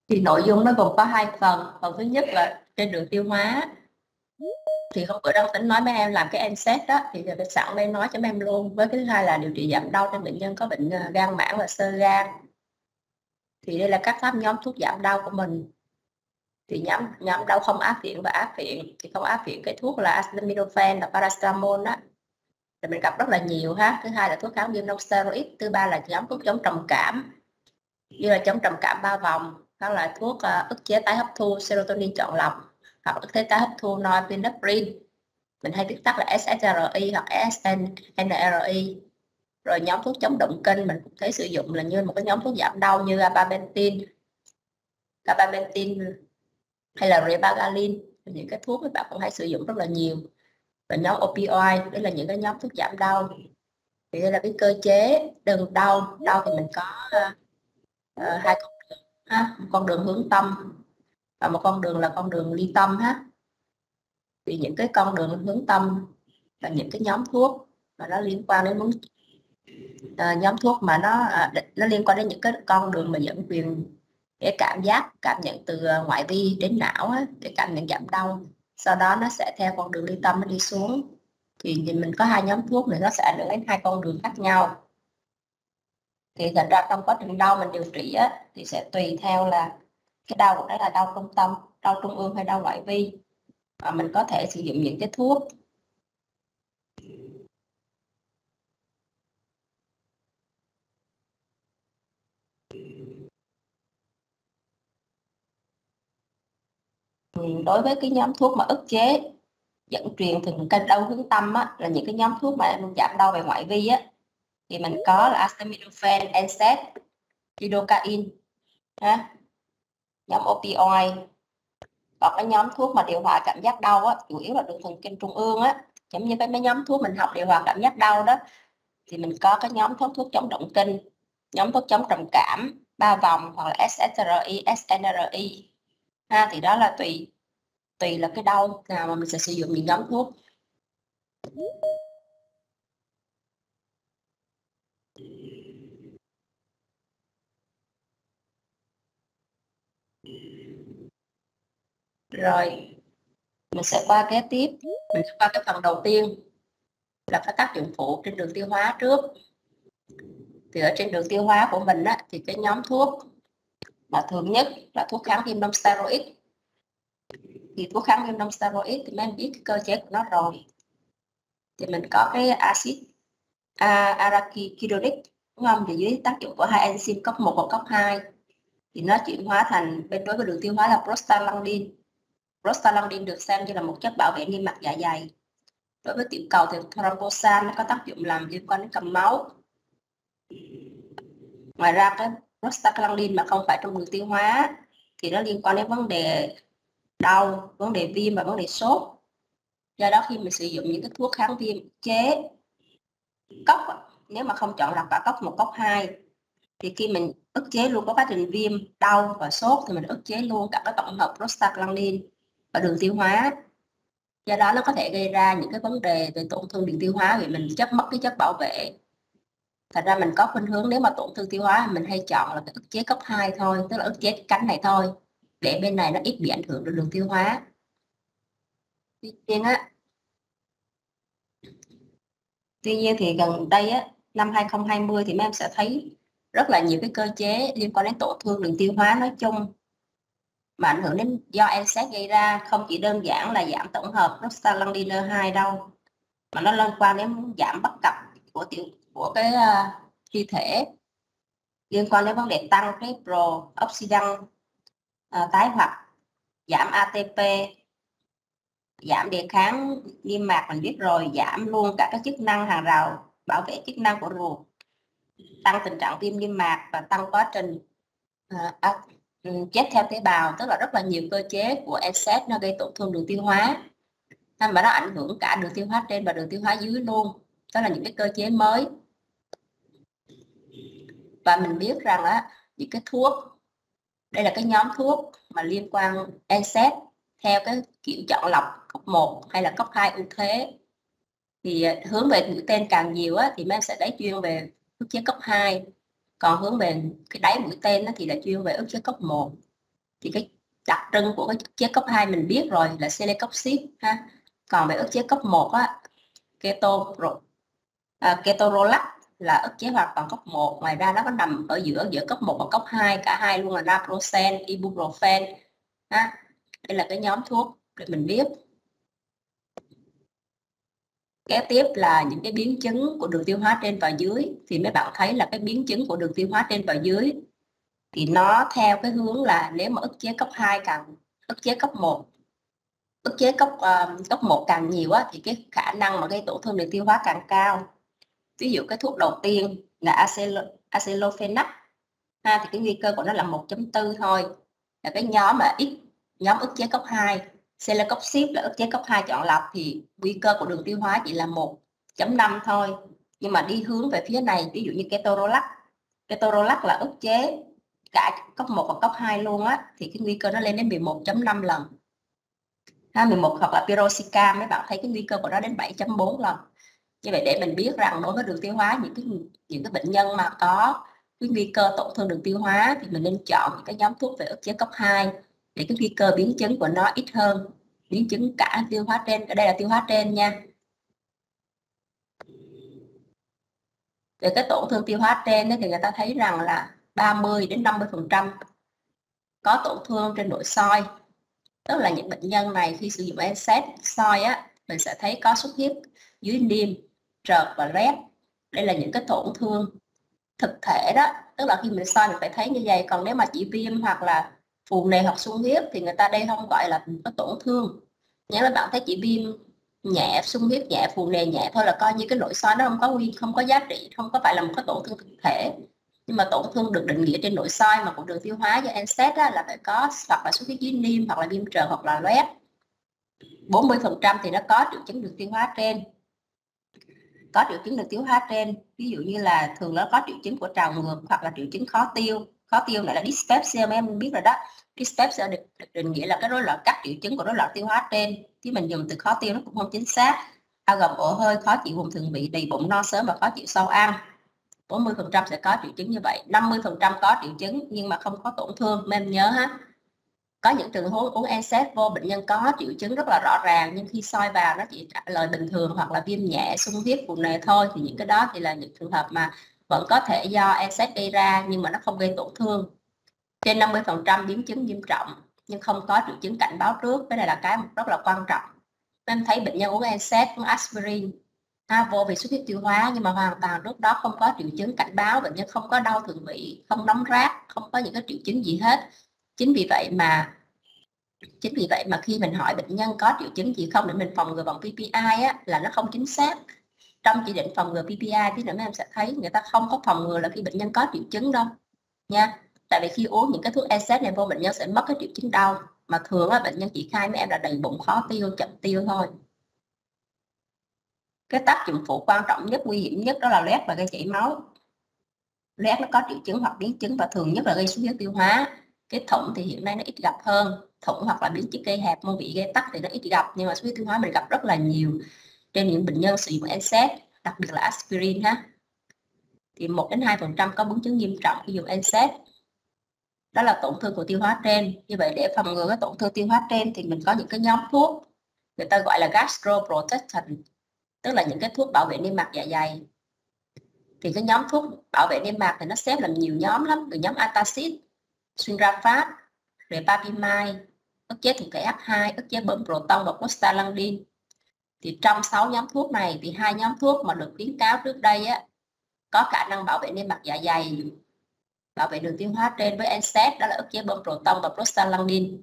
Thì nội dung nó gồm có hai phần. Phần thứ nhất là trên đường tiêu hóa. Thì hôm bữa đang tính nói mấy em làm cái NSAID đó, thì giờ phải sẵn đây nói cho mấy em luôn. Với cái thứ hai là điều trị giảm đau cho bệnh nhân có bệnh gan mãn và xơ gan. Thì đây là các nhóm thuốc giảm đau của mình. Thì nhóm đau không áp viện và áp viện. Thì không áp viện cái thuốc là acetaminophen, là paracetamol đó, thì mình gặp rất là nhiều ha. Thứ hai là thuốc kháng viêm non steroid. Thứ ba là nhóm thuốc chống trầm cảm, như là chống trầm cảm 3 vòng, đó là thuốc ức chế tái hấp thu serotonin chọn lọc, hoặc ức chế tái hấp thu norepinephrine, mình hay viết tắt là SSRI hoặc SNRI. Rồi nhóm thuốc chống động kinh mình cũng thấy sử dụng là như một cái nhóm thuốc giảm đau, như gabapentin hay là pregabalin, những cái thuốc các bạn cũng hay sử dụng rất là nhiều. Và nhóm opioid, đây là những cái nhóm thuốc giảm đau. Thì đây là cái cơ chế đường đau thì mình có hai con đường ha, một con đường hướng tâm và một con đường là con đường ly tâm ha. Thì những cái con đường hướng tâm là những cái nhóm thuốc mà nó liên quan đến nhóm thuốc mà nó liên quan đến những cái con đường mà dẫn truyền cái cảm nhận từ ngoại vi đến não á, để cảm nhận giảm đau. Sau đó nó sẽ theo con đường ly tâm nó đi xuống. Thì mình có hai nhóm thuốc này, nó sẽ ảnh hưởng đến hai con đường khác nhau. Thì thật ra trong quá trình đau mình điều trị á, thì sẽ tùy theo là cái đau của nó là đau trung tâm, đau trung ương hay đau ngoại vi, và mình có thể sử dụng những cái thuốc đối với cái nhóm thuốc mà ức chế dẫn truyền từ cái đau hướng tâm á, là những cái nhóm thuốc mà giảm đau về ngoại vi á, thì mình có là acetaminophen, NSAID, lidocaine, nhóm opioid. Còn cái nhóm thuốc mà điều hòa cảm giác đau á, chủ yếu là đường thần kinh trung ương á, giống như cái mấy nhóm thuốc mình học điều hòa cảm giác đau đó, thì mình có cái nhóm thuốc chống động kinh, nhóm thuốc chống trầm cảm 3 vòng, hoặc là SSRI, SNRI ha. Thì đó là tùy là cái đau nào mà mình sẽ sử dụng những nhóm thuốc. Rồi mình sẽ qua kế tiếp, mình sẽ qua cái phần đầu tiên là cái tác dụng phụ trên đường tiêu hóa trước. Thì ở trên đường tiêu hóa của mình á, thì cái nhóm thuốc mà thường nhất là thuốc kháng viêm non steroid. Thì thuốc kháng viêm non steroid thì mình biết cái cơ chế của nó rồi. Thì mình có cái axit arachidonic, đúng không? Thì dưới tác dụng của hai enzyme cốc 1 và cốc 2 thì nó chuyển hóa thành, bên đối với đường tiêu hóa là prostaglandin. Prostaglandin được xem như là một chất bảo vệ niêm mạc dạ dày. Đối với tiểu cầu thì thrombosan nó có tác dụng làm liên quan đến cầm máu. Ngoài ra cái prostaglandin mà không phải trong đường tiêu hóa thì nó liên quan đến vấn đề đau, vấn đề viêm và vấn đề sốt. Do đó khi mình sử dụng những cái thuốc kháng viêm chế cốc, nếu mà không chọn lọc cả cốc 1, cốc 2, thì khi mình ức chế luôn có quá trình viêm, đau và sốt thì mình ức chế luôn cả cái tổng hợp prostaglandin và đường tiêu hóa. Do đó nó có thể gây ra những cái vấn đề về tổn thương đường tiêu hóa vì mình mất cái chất bảo vệ. Thật ra mình có khuynh hướng nếu mà tổn thương tiêu hóa mình hay chọn là cái ức chế cốc 2 thôi, tức là ức chế cái cánh này thôi, để bên này nó ít bị ảnh hưởng đến đường tiêu hóa. Tuy nhiên thì gần đây á, năm 2020 thì mấy em sẽ thấy rất là nhiều cái cơ chế liên quan đến tổn thương đường tiêu hóa nói chung mà ảnh hưởng đến do NSAID gây ra, không chỉ đơn giản là giảm tổng hợp prostaglandin 2 đâu, mà nó liên quan đến giảm bất cập của cái thi thể, liên quan đến vấn đề tăng cái pro-oxidant tái hoạt, giảm ATP, giảm đề kháng niêm mạc mình biết rồi, giảm luôn cả các chức năng hàng rào bảo vệ chức năng của ruột, tăng tình trạng viêm niêm mạc và tăng quá trình chết theo tế bào, tức là rất là nhiều cơ chế của NSAID nó gây tổn thương đường tiêu hóa, mà nó ảnh hưởng cả đường tiêu hóa trên và đường tiêu hóa dưới luôn. Đó là những cái cơ chế mới. Và mình biết rằng á, những cái thuốc, đây là cái nhóm thuốc mà liên quan NSAID theo cái kiểu chọn lọc cấp 1 hay là cấp 2 ưu thế, thì hướng về mũi tên càng nhiều á, thì mấy em sẽ đáy chuyên về ức chế cấp 2, còn hướng về cái đáy mũi tên á, thì là chuyên về ức chế cấp 1. Thì cái đặc trưng của cái ức chế cấp 2 mình biết rồi là celecoxib ha. Còn về ức chế cấp 1 á, ketorolac là ức chế hoàn toàn cấp 1. Ngoài ra nó có nằm ở giữa cấp 1 và cấp 2, cả hai luôn là naproxen, ibuprofen ha. Đây là cái nhóm thuốc để mình biết. Kế tiếp là những cái biến chứng của đường tiêu hóa trên và dưới. Thì mấy bạn thấy là cái biến chứng của đường tiêu hóa trên và dưới thì nó theo cái hướng là nếu mà ức chế cấp 2 càng ức chế cấp 1 ức chế cấp 1 càng nhiều á, thì cái khả năng mà gây tổn thương đường tiêu hóa càng cao. Ví dụ cái thuốc đầu tiên là aceclofenac ha, thì cái nguy cơ của nó là 1.4 thôi, là cái nhóm mà nhóm ức chế cấp 2. Celecoxib là ức chế cấp 2 chọn lọc thì nguy cơ của đường tiêu hóa chỉ là 1.5 thôi. Nhưng mà đi hướng về phía này, ví dụ như ketorolac là ức chế cả cấp 1 và cấp 2 luôn á, thì cái nguy cơ nó lên đến 11.5 lần. 11 hoặc là piroxicam, mấy bạn thấy cái nguy cơ của nó đến 7.4 lần. Như vậy để mình biết rằng đối với đường tiêu hóa, những cái bệnh nhân mà có cái nguy cơ tổn thương đường tiêu hóa thì mình nên chọn những cái nhóm thuốc về ức chế cấp 2 để cái nguy cơ biến chứng của nó ít hơn biến chứng cả tiêu hóa trên. Ở đây là tiêu hóa trên nha. Về cái tổn thương tiêu hóa trên thì người ta thấy rằng là 30 đến 50% có tổn thương trên nội soi. Tức là những bệnh nhân này khi sử dụng NSAID soi á, mình sẽ thấy có xuất huyết dưới niêm, trợt và loét. Đây là những cái tổn thương thực thể đó, tức là khi mình soi mình phải thấy như vậy. Còn nếu mà chỉ viêm hoặc là phù nề hoặc sung huyết thì người ta đây không gọi là có tổn thương. Nếu mà bạn thấy chỉ viêm nhẹ, sung huyết nhẹ, phù nề nhẹ thôi là coi như cái nội soi nó không có giá trị, không có phải là một cái tổn thương thực thể. Nhưng mà tổn thương được định nghĩa trên nội soi mà của đường tiêu hóa do NSAID là phải có hoặc là xuất huyết dưới niêm, hoặc là viêm trợt, hoặc là loét. 40% thì nó có triệu chứng đường tiêu hóa trên. Có triệu chứng đường tiêu hóa trên, ví dụ như là thường nó có triệu chứng của trào ngược hoặc là triệu chứng khó tiêu này là dyspepsia, mấy em biết rồi đó. Dyspepsia được định nghĩa là cái rối loạn, các triệu chứng của rối loạn tiêu hóa trên, chứ mình dùng từ khó tiêu nó cũng không chính xác. Bao gồm ổ hơi, khó chịu vùng thượng vị, đầy bụng, no sớm và khó chịu sau ăn. 40% sẽ có triệu chứng như vậy. 50% có triệu chứng nhưng mà không có tổn thương, mấy em nhớ ha. Có những trường hợp uống NSAID vô bệnh nhân có triệu chứng rất là rõ ràng, nhưng khi soi vào nó chỉ trả lời bình thường hoặc là viêm nhẹ, sung huyết, phù nề thôi, thì những cái đó thì là những trường hợp mà vẫn có thể do NSAID gây ra nhưng mà nó không gây tổn thương. Trên 50% biến chứng nghiêm trọng nhưng không có triệu chứng cảnh báo trước. Cái này là cái rất là quan trọng. Em thấy bệnh nhân uống NSAID, uống aspirin vô vì xuất huyết tiêu hóa nhưng mà hoàn toàn trước đó không có triệu chứng cảnh báo, bệnh nhân không có đau thượng vị, không nóng rát, không có những cái triệu chứng gì hết. Chính vì vậy mà khi mình hỏi bệnh nhân có triệu chứng gì không để mình phòng ngừa bằng PPI á, là nó không chính xác. Trong chỉ định phòng ngừa PPI thì mấy em sẽ thấy người ta không có phòng ngừa là khi bệnh nhân có triệu chứng đâu nha. Tại vì khi uống những cái thuốc NSAID này vô, bệnh nhân sẽ mất cái triệu chứng đau, mà thường á, bệnh nhân chỉ khai mấy em là đầy bụng, khó tiêu, chậm tiêu thôi. Cái tác dụng phụ quan trọng nhất, nguy hiểm nhất đó là loét và gây chảy máu. Loét nó có triệu chứng hoặc biến chứng và thường nhất là gây xuất huyết tiêu hóa. Cái thủng thì hiện nay nó ít gặp hơn, thủng hoặc là biến chứng gây hẹp môn vị, gây tắc thì nó ít gặp, nhưng mà xuất huyết tiêu hóa mình gặp rất là nhiều trên những bệnh nhân sử dụng NSAID, đặc biệt là aspirin ha. Thì 1 đến 2% có biến chứng nghiêm trọng khi dùng NSAID. Đó là tổn thương của tiêu hóa trên. Như vậy để phòng ngừa cái tổn thương tiêu hóa trên thì mình có những cái nhóm thuốc người ta gọi là gastroprotectant, tức là những cái thuốc bảo vệ niêm mạc dạ dày. Thì cái nhóm thuốc bảo vệ niêm mạc thì nó xếp làm nhiều nhóm lắm, từ nhóm antacid, suinrafat, repapimide, ức chế thụ thể H2, ức chế bơm proton và prostaglandin. Thì trong 6 nhóm thuốc này thì 2 nhóm thuốc mà được khuyến cáo trước đây á, có khả năng bảo vệ niêm mạc dạ dày, bảo vệ đường tiêu hóa trên với NSAID, đó là ức chế bơm proton và prostaglandin.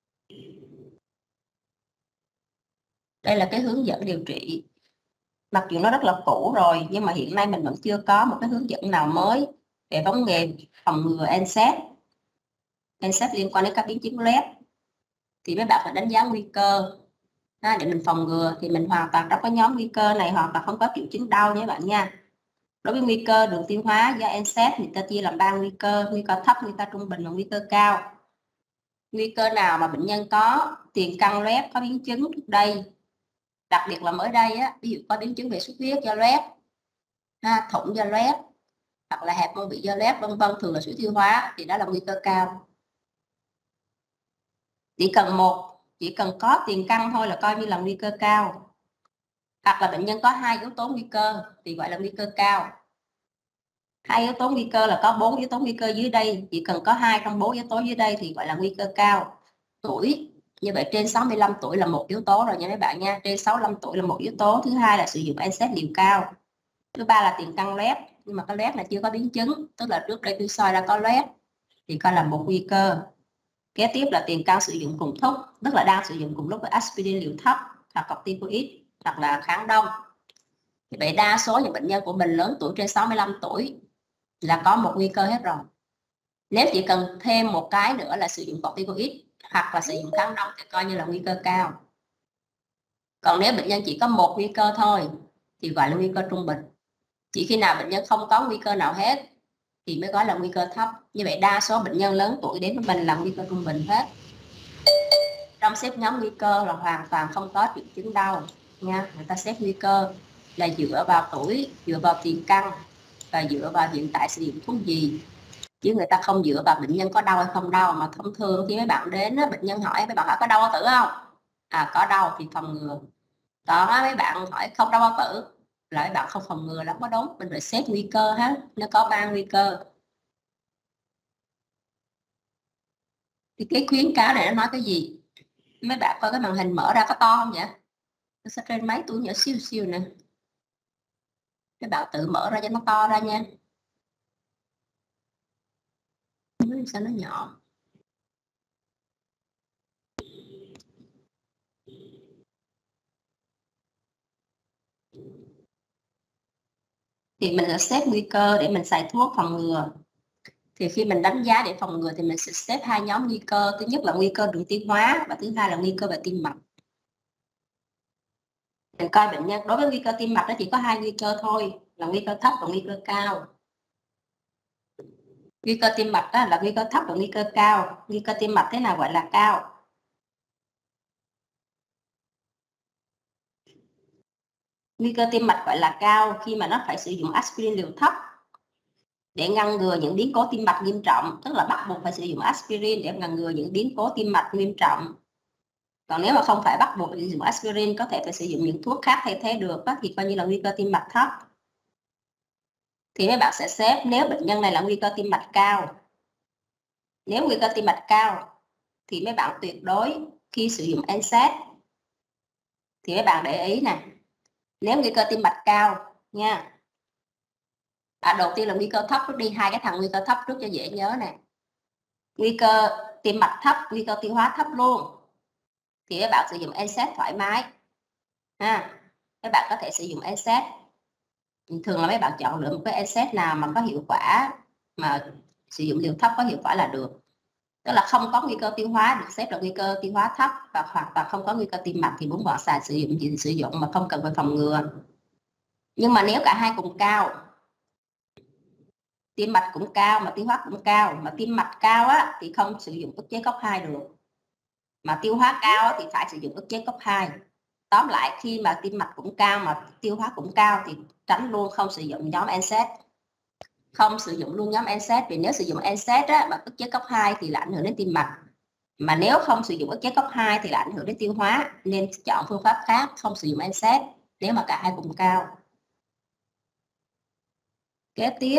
Đây là cái hướng dẫn điều trị. Mặc dù nó rất là cũ rồi nhưng mà hiện nay mình vẫn chưa có một cái hướng dẫn nào mới về vấn đề phòng ngừa NSAID liên quan đến các biến chứng loét. Thì mấy bạn phải đánh giá nguy cơ để mình phòng ngừa. Thì mình hoàn toàn trong cái nhóm nguy cơ này, hoặc là không có triệu chứng đau nha các bạn nha. Đối với nguy cơ đường tiêu hóa do NSAID thì ta chia làm 3 nguy cơ: nguy cơ thấp, nguy cơ trung bình và nguy cơ cao. Nguy cơ nào mà bệnh nhân có tiền căn loét, có biến chứng trước đây, đặc biệt là mới đây á, ví dụ có biến chứng về xuất huyết do loét, thủng do loét, hoặc là hẹp môn vị do loét, vân vân, thường là suy tiêu hóa, thì đó là nguy cơ cao. chỉ cần có tiền căn thôi là coi như là nguy cơ cao. Hoặc là bệnh nhân có 2 yếu tố nguy cơ thì gọi là nguy cơ cao. 2 yếu tố nguy cơ là có 4 yếu tố nguy cơ dưới đây, chỉ cần có 2 trong 4 yếu tố dưới đây thì gọi là nguy cơ cao. Tuổi, như vậy trên 65 tuổi là một yếu tố rồi nha mấy bạn nha. Trên 65 tuổi là một yếu tố. Thứ hai là sử dụng NSAID liều cao. Thứ ba là tiền căn loét, nhưng mà cái loét là chưa có biến chứng, tức là trước đây tôi soi ra có loét thì coi là một nguy cơ. Kế tiếp là tiền căn sử dụng cùng thuốc, tức là đang sử dụng cùng lúc với aspirin liều thấp hoặc corticoid hoặc là kháng đông. Thì vậy đa số những bệnh nhân của mình lớn tuổi trên 65 tuổi là có một nguy cơ hết rồi. Nếu chỉ cần thêm một cái nữa là sử dụng corticoid hoặc là sử dụng kháng đông thì coi như là nguy cơ cao. Còn nếu bệnh nhân chỉ có một nguy cơ thôi thì gọi là nguy cơ trung bình. Chỉ khi nào bệnh nhân không có nguy cơ nào hết thì mới gọi là nguy cơ thấp. Như vậy đa số bệnh nhân lớn tuổi đến với mình là nguy cơ trung bình hết. Trong xếp nhóm nguy cơ là hoàn toàn không có triệu chứng đau nha. Người ta xếp nguy cơ là dựa vào tuổi, dựa vào tiền căn và dựa vào hiện tại sử dụng thuốc gì, chứ người ta không dựa vào bệnh nhân có đau hay không đau. Mà thông thường khi mấy bạn đến bệnh nhân hỏi mấy bạn hỏi có đau bao tử không, có đau thì phòng ngừa. Còn mấy bạn hỏi không đau bao tử là mấy bạn không phòng ngừa lắm, có đúng. Mình phải xếp nguy cơ hết, nó có 3 nguy cơ. Thì cái khuyến cáo này nó nói cái gì? Mấy bạn coi cái màn hình mở ra có to không vậy? Nó sẽ trên máy tôi nhỏ siêu siêu nè. Các bạn tự mở ra cho nó to ra nha. Sao nó nhỏ? Thì mình sẽ xếp nguy cơ để mình xài thuốc phòng ngừa. Thì khi mình đánh giá để phòng ngừa thì mình sẽ xếp 2 nhóm nguy cơ. Thứ nhất là nguy cơ đường tiêu hóa và thứ hai là nguy cơ về tim mạch. Mình coi bệnh nhân đối với nguy cơ tim mạch nó chỉ có 2 nguy cơ thôi, là nguy cơ thấp và nguy cơ cao. Nguy cơ tim mạch đó là nguy cơ thấp và nguy cơ cao. Nguy cơ tim mạch thế nào gọi là cao? Nguy cơ tim mạch gọi là cao khi mà nó phải sử dụng aspirin liều thấp để ngăn ngừa những biến cố tim mạch nghiêm trọng, tức là bắt buộc phải sử dụng aspirin để ngăn ngừa những biến cố tim mạch nghiêm trọng. Còn nếu mà không phải bắt buộc sử dụng aspirin, có thể phải sử dụng những thuốc khác thay thế được, thì coi như là nguy cơ tim mạch thấp. Thì mấy bạn sẽ xếp nếu bệnh nhân này là nguy cơ tim mạch cao. Nếu nguy cơ tim mạch cao thì mấy bạn tuyệt đối khi sử dụng NSAID thì mấy bạn để ý nè. Nếu nguy cơ tim mạch cao nha. Đầu tiên là nguy cơ thấp, trước đi 2 cái thằng nguy cơ thấp trước cho dễ nhớ nè. Nguy cơ tim mạch thấp, nguy cơ tiêu hóa thấp luôn thì các bạn sử dụng NSAID thoải mái các bạn có thể sử dụng NSAID. Thường là mấy bạn chọn lựa một cái NSAID nào mà có hiệu quả, mà sử dụng liều thấp có hiệu quả là được. Tức là không có nguy cơ tiêu hóa được xếp là nguy cơ tiêu hóa thấp, và hoặc là không có nguy cơ tim mạch thì muốn bạn xài sử dụng gì thì sử dụng mà không cần phải phòng ngừa. Nhưng mà nếu cả hai cùng cao, tim mạch cũng cao mà tiêu hóa cũng cao, mà tim mạch cao á thì không sử dụng ức chế COX-2 được, mà tiêu hóa cao á thì phải sử dụng ức chế COX-2. Tóm lại khi mà tim mạch cũng cao mà tiêu hóa cũng cao thì tránh luôn, không sử dụng nhóm NSAID. Không sử dụng luôn nhóm NSAID, vì nếu sử dụng NSAID á mà ức chế COX-2 thì là ảnh hưởng đến tim mạch, mà nếu không sử dụng ức chế COX-2 thì là ảnh hưởng đến tiêu hóa, nên chọn phương pháp khác, không sử dụng NSAID nếu mà cả hai cùng cao. Kế tiếp,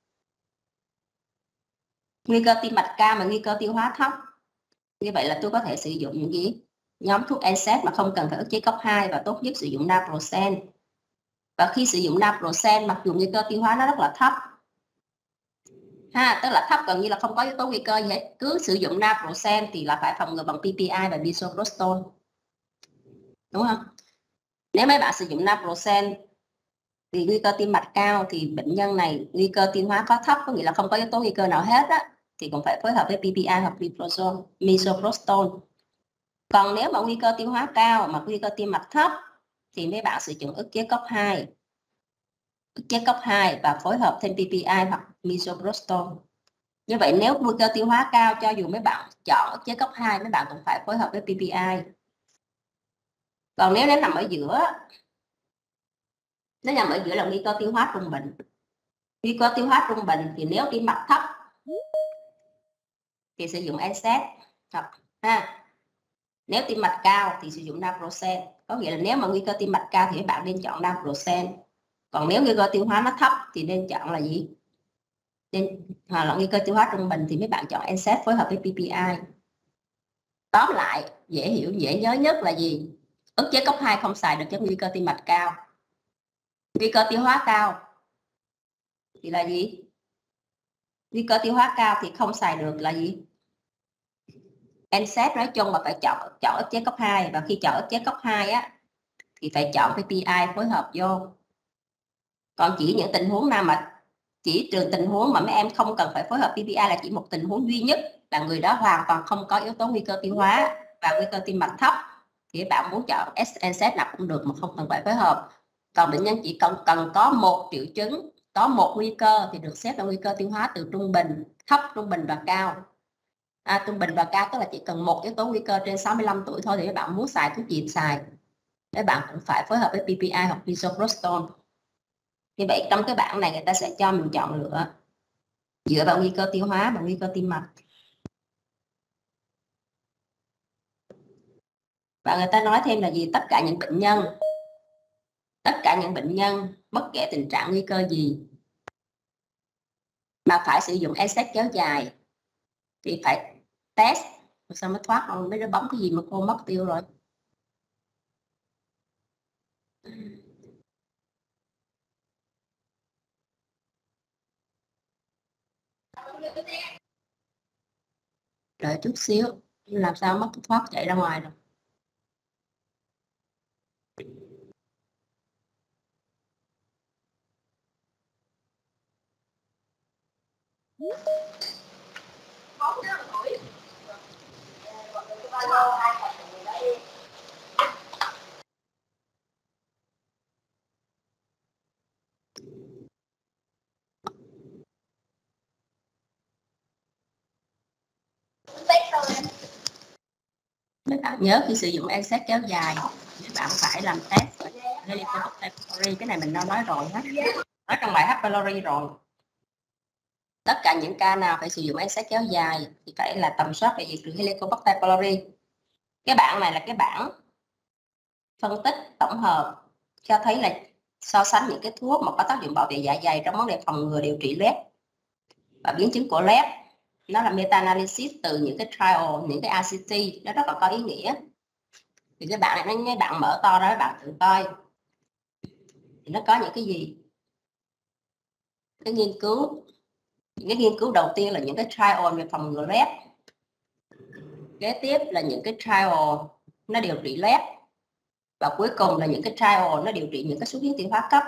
nguy cơ tim mạch cao mà nguy cơ tiêu hóa thấp. Như vậy là tôi có thể sử dụng những cái nhóm thuốc NSAID mà không cần phải ức chế COX-2, và tốt nhất sử dụng naproxen. Và khi sử dụng naproxen, mặc dù nguy cơ tiêu hóa nó rất là thấp tức là thấp gần như là không có yếu tố nguy cơ gì hết, cứ sử dụng naproxen thì là phải phòng ngừa bằng PPI và misoprostol, đúng không? Nếu mấy bạn sử dụng naproxen thì nguy cơ tim mạch cao thì bệnh nhân này nguy cơ tiêu hóa có thấp, có nghĩa là không có yếu tố nguy cơ nào hết á, thì cũng phải phối hợp với PPI hoặc misoprostol. Còn nếu mà nguy cơ tiêu hóa cao mà nguy cơ tim mạch thấp thì mấy bạn sử dụng ức chế COX-2, và phối hợp thêm PPI hoặc misoprostol. Như vậy nếu nguy cơ tiêu hóa cao, cho dù mấy bạn chọn ức chế COX-2, mấy bạn cũng phải phối hợp với PPI. Còn nếu nó nằm ở giữa, là nguy cơ tiêu hóa trung bình. Nguy cơ tiêu hóa trung bình thì nếu tim mạch thấp thì sử dụng NSAID Nếu tim mạch cao thì sử dụng naproxen, có nghĩa là nếu mà nguy cơ tim mạch cao thì các bạn nên chọn naproxen. Còn nếu nguy cơ tiêu hóa nó thấp thì nên chọn là gì? Hoặc là nguy cơ tiêu hóa trung bình thì mấy bạn chọn NSAID phối hợp với PPI. Tóm lại, dễ hiểu, dễ nhớ nhất là gì? Ức chế cốc 2 không xài được cho nguy cơ tim mạch cao. Nguy cơ tiêu hóa cao thì là gì? Nguy cơ tiêu hóa cao thì không xài được là gì? NSAID nói chung mà phải chọn ức chế cốc 2, và khi chọn ức chế cốc 2 á thì phải chọn PPI phối hợp vô. Còn chỉ những tình huống nào mà chỉ trừ tình huống mà mấy em không cần phải phối hợp PPI là chỉ một tình huống duy nhất là người đó hoàn toàn không có yếu tố nguy cơ tiêu hóa và nguy cơ tim mạch thấp thì bạn muốn chọn NSAID nào cũng được mà không cần phải phối hợp. Còn bệnh nhân chỉ cần có một triệu chứng, có một nguy cơ thì được xếp là nguy cơ tiêu hóa từ trung bình, thấp, trung bình và cao. Trung bình và cao tức là chỉ cần một yếu tố nguy cơ trên 65 tuổi thôi thì các bạn muốn xài thuốc gì xài. Các bạn cũng phải phối hợp với PPI hoặc bisoprostol. Như vậy trong cái bảng này người ta sẽ cho mình chọn lựa dựa vào nguy cơ tiêu hóa và nguy cơ tim mạch. Và người ta nói thêm là gì? Tất cả những bệnh nhân bất kể tình trạng nguy cơ gì mà phải sử dụng NSAID kéo dài thì phải test. Sao mới thoát không? Mấy đứa bấm cái gì mà cô mất tiêu rồi. Đợi chút xíu, làm sao mất thoát chạy ra ngoài rồi. Các bạn nhớ khi sử dụng NSAID kéo dài các bạn phải làm test Helicobacter. Cái này mình đã nói rồi hết, nói trong bài H. pylori rồi. Tất cả những ca nào phải sử dụng NSAID kéo dài thì phải là tầm soát về diệt trừ Helicobacter pylori. Cái bảng này là cái bảng phân tích tổng hợp cho thấy là so sánh những cái thuốc mà có tác dụng bảo vệ dạ dày trong vấn đề phòng ngừa điều trị loét và biến chứng của loét. Nó là meta-analysis từ những cái trial, những cái RCT, nó rất là có ý nghĩa. Thì cái bảng này mấy bạn mở to ra các bạn tự coi thì nó có những cái gì. Cái nghiên cứu, những cái nghiên cứu đầu tiên là những cái trial về phòng ngừa loét, kế tiếp là những cái trial nó điều trị loét, và cuối cùng là những cái trial nó điều trị những cái xuất huyết tiêu hóa cấp.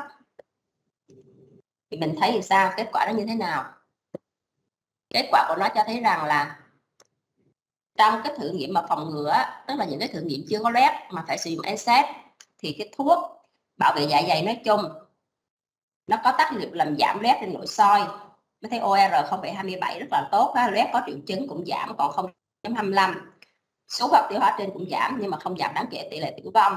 Thì mình thấy thì sao, kết quả nó như thế nào? Kết quả của nó cho thấy rằng là trong cái thử nghiệm mà phòng ngừa, tức là những cái thử nghiệm chưa có loét mà phải sử dụng NSAID, thì cái thuốc bảo vệ dạ dày nói chung nó có tác dụng làm giảm loét trên nội soi. Mới thấy OR 0,27 rất là tốt, loét có triệu chứng cũng giảm còn 0,25. Số hoạt tiêu hóa trên cũng giảm nhưng mà không giảm đáng kể tỷ lệ tử vong,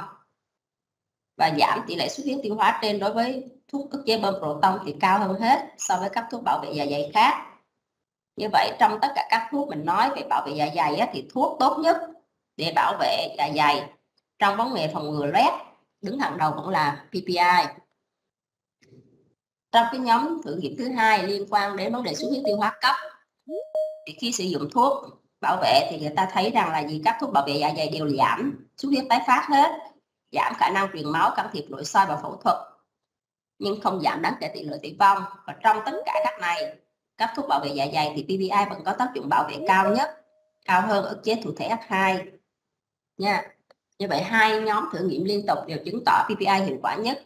và giảm tỷ lệ xuất huyết tiêu hóa trên đối với thuốc ức chế bơm proton thì cao hơn hết so với các thuốc bảo vệ dạ dày khác. Như vậy trong tất cả các thuốc mình nói về bảo vệ dạ dày á, thì thuốc tốt nhất để bảo vệ dạ dày trong vấn đề phòng ngừa loét đứng hàng đầu vẫn là PPI. Trong cái nhóm thử nghiệm thứ hai liên quan đến vấn đề xuất huyết tiêu hóa cấp thì khi sử dụng thuốc bảo vệ thì người ta thấy rằng là gì, các thuốc bảo vệ dạ dày đều giảm xuất huyết tái phát hết, giảm khả năng truyền máu, can thiệp nội soi và phẫu thuật, nhưng không giảm đáng kể tỷ lệ tử vong. Và trong tất cả các này, các thuốc bảo vệ dạ dày thì PPI vẫn có tác dụng bảo vệ cao nhất, cao hơn ức chế thụ thể H2 nha. Như vậy hai nhóm thử nghiệm liên tục đều chứng tỏ PPI hiệu quả nhất.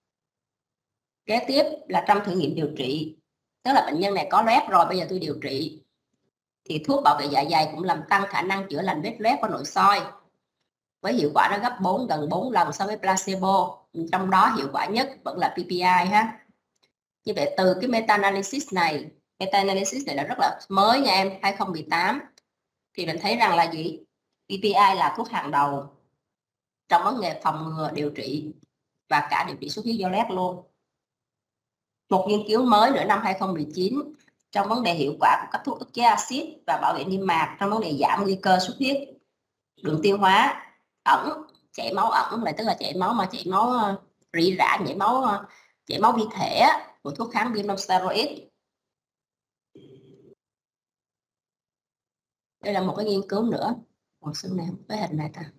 Kế tiếp là trong thử nghiệm điều trị, tức là bệnh nhân này có loét rồi, bây giờ tôi điều trị thì thuốc bảo vệ dạ dày cũng làm tăng khả năng chữa lành vết loét qua nội soi với hiệu quả nó gấp gần 4 lần so với placebo. Trong đó hiệu quả nhất vẫn là PPI ha. Như vậy từ cái meta-analysis này là rất là mới nha em, 2018, thì mình thấy rằng là gì, PPI là thuốc hàng đầu trong vấn đề phòng ngừa điều trị và cả điều trị xuất huyết do loét luôn. Một nghiên cứu mới nữa năm 2019 trong vấn đề hiệu quả của các thuốc ức chế axit và bảo vệ niêm mạc trong vấn đề giảm nguy cơ xuất huyết đường tiêu hóa ẩn, chảy máu ẩn là tức là chảy máu mà chảy máu rỉ rả, chảy máu vi thể của thuốc kháng viêm non steroid. Đây là một cái nghiên cứu nữa. Một xương này cái hình này ta.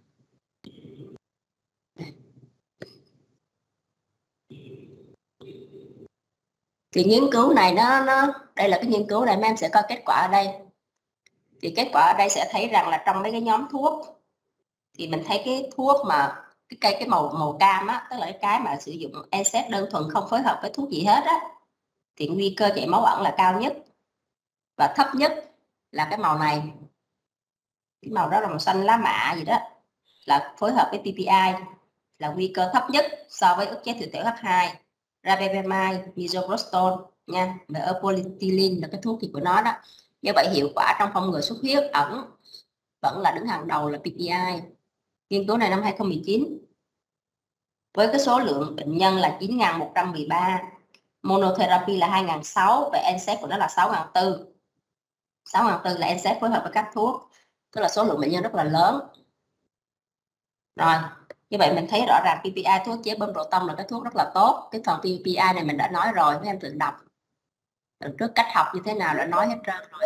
Thì nghiên cứu này nó đây là cái nghiên cứu này, em sẽ coi kết quả ở đây. Thì kết quả ở đây sẽ thấy rằng là trong mấy cái nhóm thuốc thì mình thấy cái thuốc mà cái màu cam á, tức là cái mà sử dụng NSAID đơn thuần không phối hợp với thuốc gì hết á, thì nguy cơ chảy máu ẩn là cao nhất, và thấp nhất là cái màu này. Cái màu đó là màu xanh lá mạ gì đó, là phối hợp với PPI, là nguy cơ thấp nhất so với ức chế thừa tiểu H2, rabepamide, misoprostol nha, và eupolithylene là cái thuốc gì của nó đó. Như vậy hiệu quả trong phòng ngừa xuất huyết ẩn vẫn là đứng hàng đầu là PPI. Nghiên cứu này năm 2019 với cái số lượng bệnh nhân là 9.113, monotherapy là 2.600 và NSAID của nó là 6.400. 6.400 là NSAID phối hợp với các thuốc, tức là số lượng bệnh nhân rất là lớn. Rồi, như vậy mình thấy rõ ràng PPI thuốc chế bơm proton là cái thuốc rất là tốt. Cái phần PPI này mình đã nói rồi, mấy em tự đọc. Lần trước cách học như thế nào đã nói hết trơn rồi.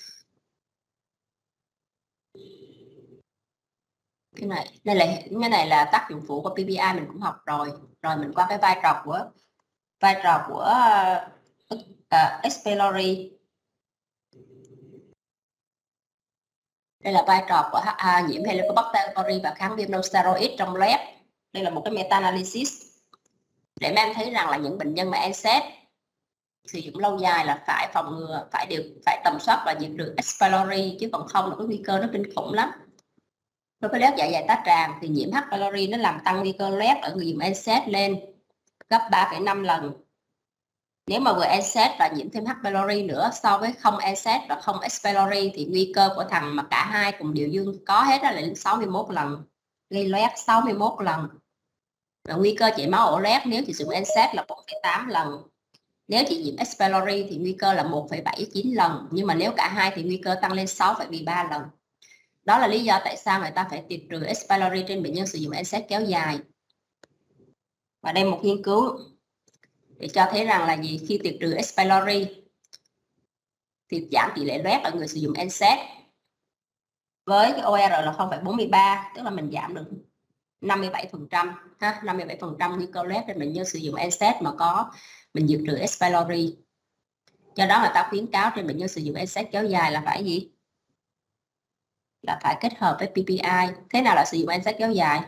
Cái này là tác dụng phụ của PPI mình cũng học rồi. Rồi mình qua cái vai trò của H. pylori. Đây là vai trò của nhiễm Helicobacter pylori và kháng viêm non steroid trong lab. Đây là một cái meta-analysis để em thấy rằng là những bệnh nhân mà NSAID sử dụng lâu dài là phải phòng ngừa, phải tầm soát và diệt trừ H. pylori, chứ còn không là cái nguy cơ nó kinh khủng lắm. Đối với loét dạ dày tá tràng thì nhiễm H. pylori nó làm tăng nguy cơ loét ở người dùng NSAID lên gấp 3,5 lần. Nếu mà vừa NSAID và nhiễm thêm H. pylori nữa so với không NSAID và không H. pylori thì nguy cơ của thằng mà cả hai cùng đều dương có hết là lên 61 lần, gây loét 61 lần. Và nguy cơ chảy máu ổ loét nếu chỉ dùng NSAID là 4,8 lần. Nếu chỉ nhiễm H. pylori thì nguy cơ là 1,79 lần, nhưng mà nếu cả hai thì nguy cơ tăng lên 6,13 lần. Đó là lý do tại sao người ta phải tiệt trừ H. pylori trên bệnh nhân sử dụng NSAID kéo dài. Và đây một nghiên cứu để cho thấy rằng là gì, khi tiệt trừ H. pylori thì giảm tỷ lệ loét ở người sử dụng NSAID với cái OR là 0,43, tức là mình giảm được 57%, 57% nguy cơ loét trên bệnh nhân sử dụng NSAID mà có mình diệt trừ H. pylori. Do đó người ta khuyến cáo trên bệnh nhân sử dụng NSAID kéo dài là phải gì? Là phải kết hợp với PPI. Thế nào là sử dụng NSAID kéo dài?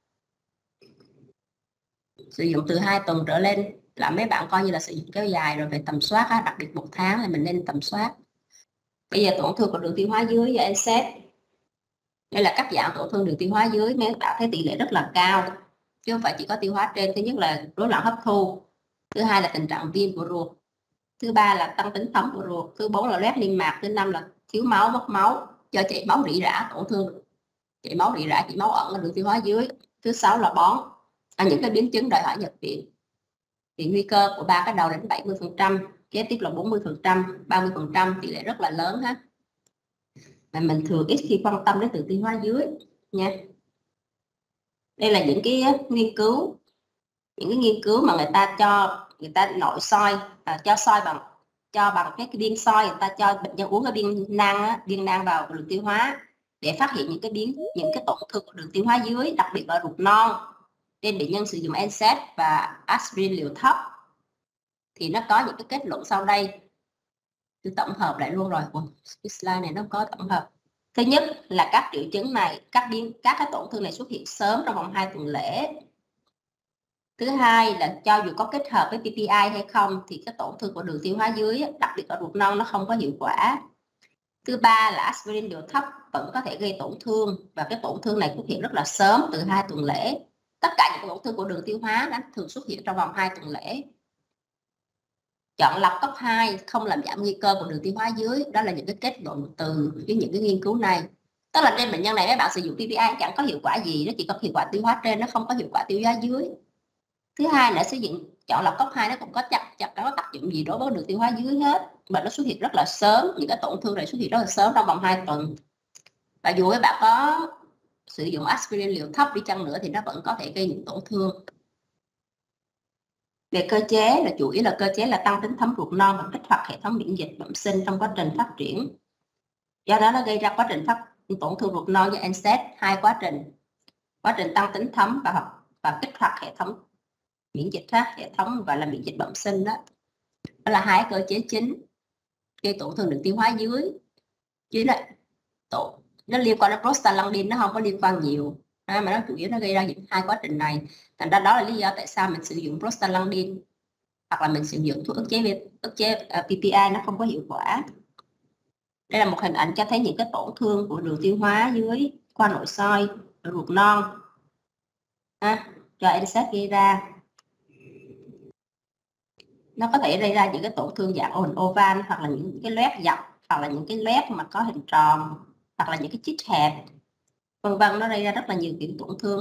Sử dụng từ 2 tuần trở lên là mấy bạn coi như là sử dụng kéo dài rồi, về tầm soát, đặc biệt 1 tháng thì mình nên tầm soát. Bây giờ tổn thương của đường tiêu hóa dưới và NSAID. Đây là các dạng tổn thương đường tiêu hóa dưới, mấy bạn thấy tỷ lệ rất là cao, chứ không phải chỉ có tiêu hóa trên. Thứ nhất là rối loạn hấp thu, thứ hai là tình trạng viêm của ruột, thứ ba là tăng tính thấm của ruột, thứ bốn là loét niêm mạc, thứ năm là thiếu máu, mất máu do chảy máu rỉ rả, tổn thương chảy máu rỉ rả, chảy máu ẩn ở đường tiêu hóa dưới, thứ sáu là bón. Những cái biến chứng đòi hỏi nhập viện. Thì nguy cơ của ba cái đầu đến 70%, kế tiếp là 40%, 30%, tỷ lệ rất là lớn ha. Mà mình thường ít khi quan tâm đến đường tiêu hóa dưới nha. Đây là những cái nghiên cứu mà người ta nội soi, cho bằng cái viên soi, người ta cho bệnh nhân uống cái viên nang vào đường tiêu hóa để phát hiện những cái tổn thương của đường tiêu hóa dưới, đặc biệt là ruột non trên bệnh nhân sử dụng NSAID và aspirin liều thấp. Thì nó có những cái kết luận sau đây. Tôi tổng hợp lại luôn rồi. Cái slide này nó có tổng hợp. Thứ nhất là các triệu chứng này, các cái tổn thương này xuất hiện sớm trong vòng 2 tuần lễ. Thứ hai là cho dù có kết hợp với PPI hay không thì cái tổn thương của đường tiêu hóa dưới, đặc biệt ở ruột non, nó không có hiệu quả. Thứ ba là aspirin liều thấp vẫn có thể gây tổn thương, và cái tổn thương này xuất hiện rất là sớm, từ 2 tuần lễ. Tất cả những tổn thương của đường tiêu hóa nó thường xuất hiện trong vòng 2 tuần lễ. Chọn lọc cấp 2 không làm giảm nguy cơ của đường tiêu hóa dưới. Đó là những cái kết luận từ những cái nghiên cứu này. Tức là trên bệnh nhân này mấy bạn sử dụng PPI chẳng có hiệu quả gì, nó chỉ có hiệu quả tiêu hóa trên, nó không có hiệu quả tiêu hóa dưới. Thứ hai là sử dụng chọn lọc cấp 2 nó cũng có có tác dụng gì đối với đường tiêu hóa dưới hết, mà nó xuất hiện rất là sớm. Những cái tổn thương này xuất hiện rất là sớm trong vòng 2 tuần. Và dù các bạn có sử dụng aspirin liều thấp đi chăng nữa thì nó vẫn có thể gây những tổn thương. Về cơ chế là chủ yếu là cơ chế là tăng tính thấm ruột non và kích hoạt hệ thống miễn dịch bẩm sinh trong quá trình phát triển. Do đó nó gây ra quá trình tổn thương ruột non do NSAID, hai quá trình tăng tính thấm và kích hoạt hệ thống miễn dịch hệ thống gọi là miễn dịch bẩm sinh đó. Đó là hai cơ chế chính gây tổn thương đường tiêu hóa dưới. Chứ nó liên quan đến prostaglandin, nó không có liên quan nhiều. Mà nó chủ yếu nó gây ra những hai quá trình này. Thành ra đó là lý do tại sao mình sử dụng prostaglandin hoặc là mình sử dụng thuốc ức chế PPI nó không có hiệu quả. Đây là một hình ảnh cho thấy những cái tổn thương của đường tiêu hóa dưới qua nội soi ruột non do NSAID gây ra. Nó có thể gây ra những cái tổn thương dạng hình oval hoặc là những cái loét dọc hoặc là những cái loét mà có hình tròn hoặc là những cái chít hẹp, vân vân. Nó gây ra rất là nhiều kiểu tổn thương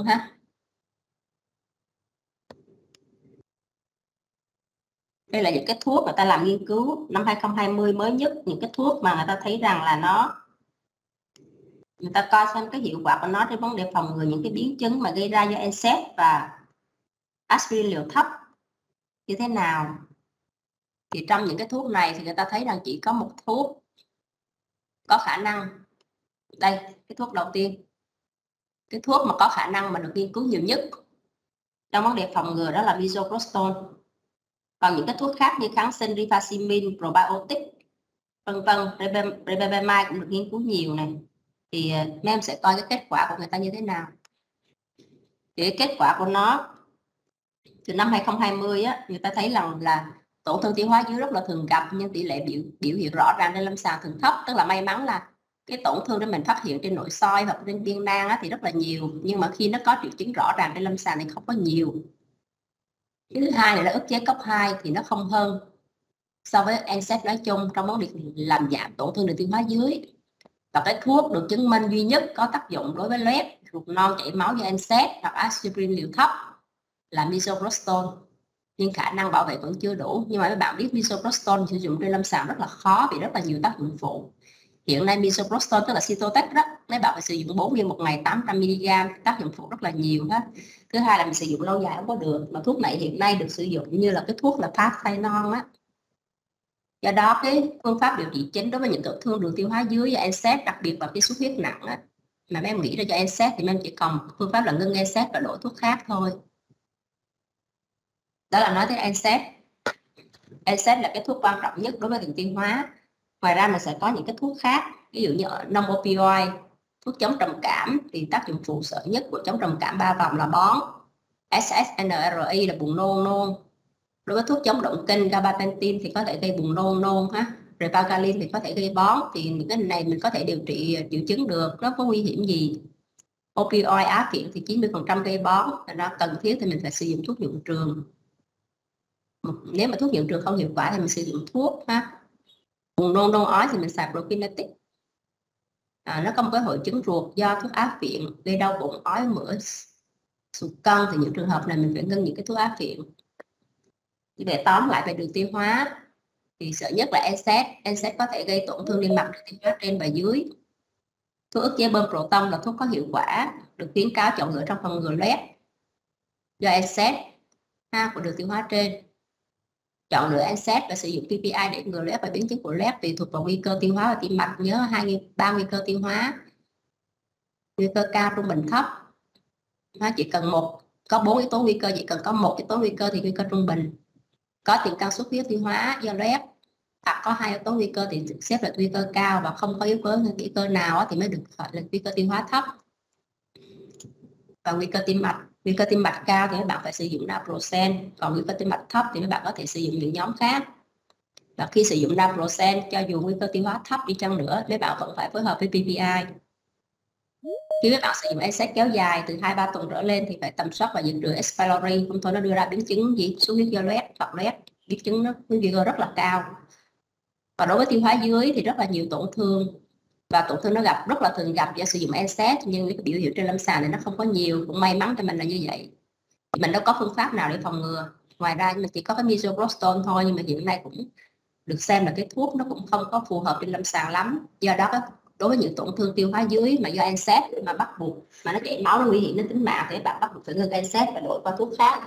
Đây là những cái thuốc người ta làm nghiên cứu năm 2020 mới nhất, những cái thuốc mà người ta thấy rằng là người ta coi xem cái hiệu quả của nó trên vấn đề phòng ngừa những cái biến chứng mà gây ra do NSAID và aspirin liều thấp như thế nào. Thì trong những cái thuốc này thì người ta thấy rằng chỉ có một thuốc có khả năng, đây cái thuốc đầu tiên, cái thuốc mà có khả năng mà được nghiên cứu nhiều nhất trong vấn đề phòng ngừa đó là misoprostol. Còn những cái thuốc khác như kháng sinh, rifaximin, probiotic, vân vân, ribavirin cũng được nghiên cứu nhiều này. Thì mấy em sẽ coi cái kết quả của người ta như thế nào. Thì cái kết quả của nó từ năm 2020 người ta thấy rằng là tổn thương tiêu hóa dưới rất là thường gặp, nhưng tỷ lệ biểu hiện rõ ràng trên lâm sàng thường thấp. Tức là may mắn là cái tổn thương đó mình phát hiện trên nội soi hoặc trên biên nang thì rất là nhiều, nhưng mà khi nó có triệu chứng rõ ràng trên lâm sàng thì không có nhiều. Cái thứ hai này là ức chế COX 2 thì nó không hơn so với NSAID nói chung trong vấn đề làm giảm tổn thương đường tiêu hóa dưới. Và cái thuốc được chứng minh duy nhất có tác dụng đối với loét ruột non chảy máu do NSAID hoặc aspirin liều thấp là misoprostol, nhưng khả năng bảo vệ vẫn chưa đủ. Nhưng mà các bạn biết misoprostol sử dụng trên lâm sàng rất là khó vì rất là nhiều tác dụng phụ. Hiện nay misoprostol tức là Cytotec đó, mấy bạn phải sử dụng 4 viên một ngày 800 mg, tác dụng phụ rất là nhiều hết. Thứ hai là mình sử dụng lâu dài không có được, mà thuốc này hiện nay được sử dụng như là cái thuốc là Pathfinon á. Do đó cái phương pháp điều trị chính đối với những tổn thương đường tiêu hóa dưới do NSAID, đặc biệt là cái xuất huyết nặng á, mà mấy em nghĩ ra cho NSAID thì mấy em chỉ còn phương pháp là ngưng NSAID và đổi thuốc khác thôi. Đó là nói tới NSAID. NSAID là cái thuốc quan trọng nhất đối với đường tiêu hóa. Ngoài ra mình sẽ có những cái thuốc khác, ví dụ như non opioid, thuốc chống trầm cảm thì tác dụng phụ sợ nhất của chống trầm cảm 3 vòng là bón. SSNRI là buồn nôn. Đối với thuốc chống động kinh gabapentin thì có thể gây buồn nôn Ribavirin thì có thể gây bón. Thì những cái này mình có thể điều trị triệu chứng được, nó có nguy hiểm gì. Opioid á phiện thì 90% gây bón, nó cần thiết thì mình phải sử dụng thuốc nhuận trường. Nếu mà thuốc nhuận trường không hiệu quả thì mình sử dụng thuốc buồn nôn ói thì mình xài prokinetic. Nó có một cái hội chứng ruột do thuốc á phiện gây đau bụng, ói mửa, sụt cân, thì những trường hợp này mình phải ngưng những cái thuốc á phiện. Thì để tóm lại về đường tiêu hóa thì sợ nhất là NSAID có thể gây tổn thương niêm mạc đường tiêu hóa trên và dưới. Thuốc ức chế bơm proton là thuốc có hiệu quả, được khuyến cáo chọn lựa trong phòng ngừa loét do NSAID của đường tiêu hóa trên. Chọn lựa NSAID và sử dụng PPI để ngừa loét và biến chứng của loét tùy thuộc vào nguy cơ tiêu hóa và tim mạch. Nhớ 3 nguy cơ tiêu hóa: nguy cơ cao, trung bình, thấp. Chỉ cần có 4 yếu tố nguy cơ, chỉ cần có một yếu tố nguy cơ thì nguy cơ trung bình. Có tiền căn xuất huyết tiêu hóa do loét hoặc có 2 yếu tố nguy cơ thì xếp là nguy cơ cao, và không có yếu tố nguy cơ nào thì mới được gọi là nguy cơ tiêu hóa thấp. Và nguy cơ tim mạch cao thì các bạn phải sử dụng naproxen, còn nguy cơ tim mạch thấp thì các bạn có thể sử dụng những nhóm khác. Và khi sử dụng naproxen, cho dù nguy cơ tiêu hóa thấp đi chăng nữa, các bạn vẫn phải phối hợp với PPI. Khi các bạn sử dụng NSAID kéo dài từ 2-3 tuần trở lên thì phải tầm soát và diệt trừ H. pylori, không thôi nó đưa ra biến chứng gì xuất huyết do loét hoặc loét, biến chứng nó nguy cơ rất là cao. Và đối với tiêu hóa dưới thì rất là nhiều tổn thương, và tổn thương nó rất là thường gặp do sử dụng NSAID, nhưng cái biểu hiện trên lâm sàng này nó không có nhiều. Cũng may mắn cho mình là như vậy. Mình đâu có phương pháp nào để phòng ngừa. Ngoài ra mình chỉ có cái misoprostol thôi, nhưng mà hiện nay cũng được xem là cái thuốc nó cũng không có phù hợp trên lâm sàng lắm. Do đó đối với những tổn thương tiêu hóa dưới mà do NSAID mà bắt buộc mà nó chảy máu, nó nguy hiểm đến tính mạng thì bạn bắt buộc phải ngưng NSAID và đổi qua thuốc khác.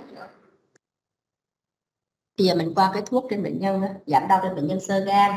Bây giờ mình qua cái thuốc trên bệnh nhân giảm đau trên bệnh nhân xơ gan.